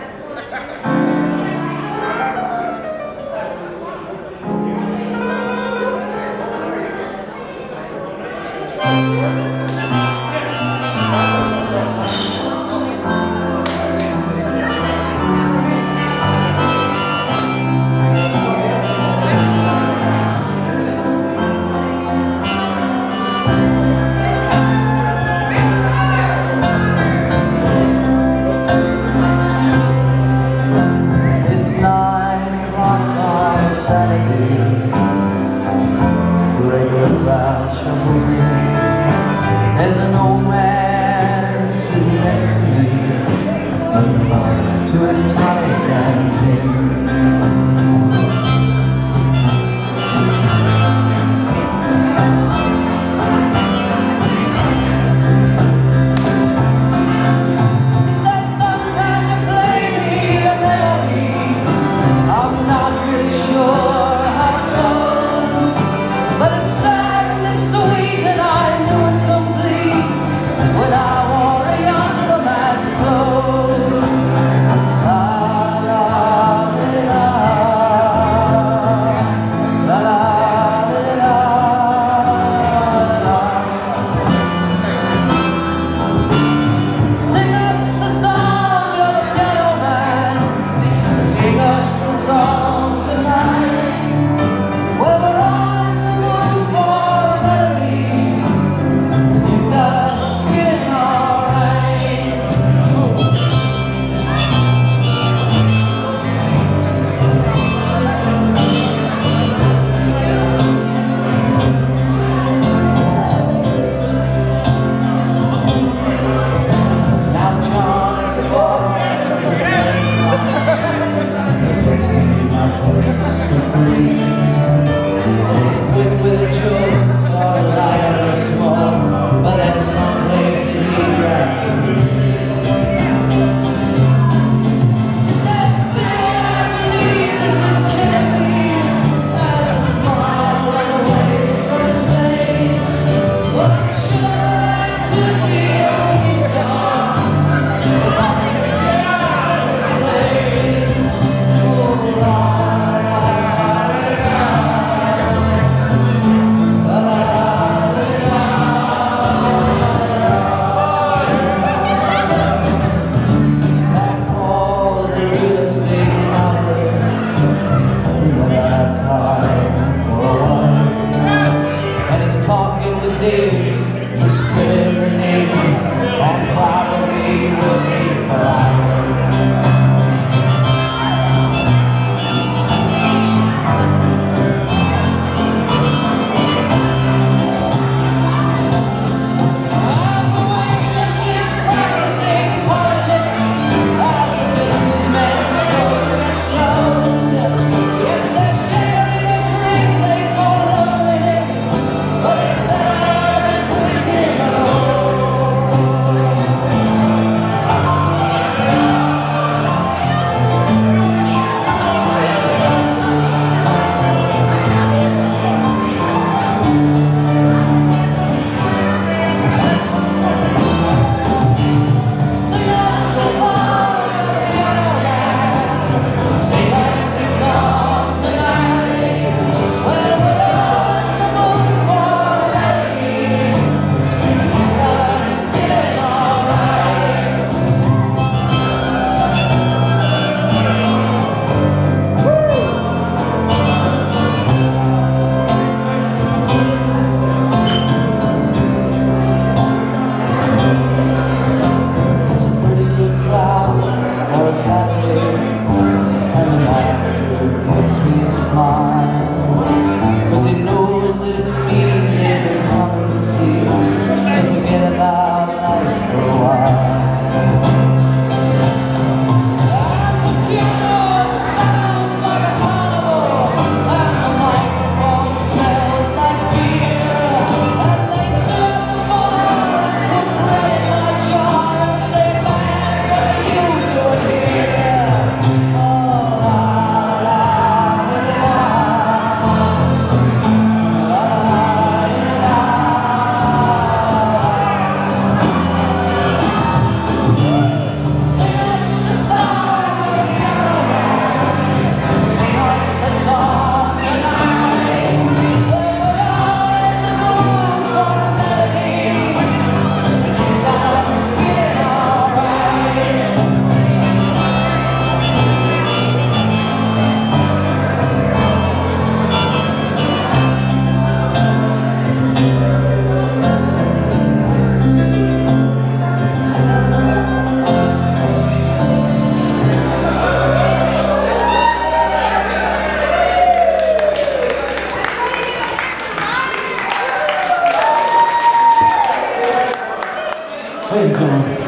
There's an old man sitting next to me, looking back to his tonic and gin. He says, "Son, can you play me a melody? I'm not really sure how it goes, but it's sad and it's sweet and I knew it complete when I wore a younger man's clothes." La la la la, la la la la. Sing us a song, you're the piano man. Sing us a song tonight. Well, we're on the move for a melody, and you've got us feeling alright. Now John at the bar is a friend of mine. He gets me my drinks for free. He's quick with a joke, or a light or a smoke, but that's someplace that he'd rather be. He says, "Bill, I believe this is killing me." As a smile went away from his face, but I'm sure I could be when he's gone. If I could get out of his place. Oh, la, la, la, that fall is a real estate outlet. You never had time for a wife. And he's talking with David, who's still in the Navy, and probably will be for life. The waitress is practicing politics as a businessman slow and stoned. Yes, they're sharing a drink they call loneliness, but it's better than drinking alone. Ladies and gentlemen.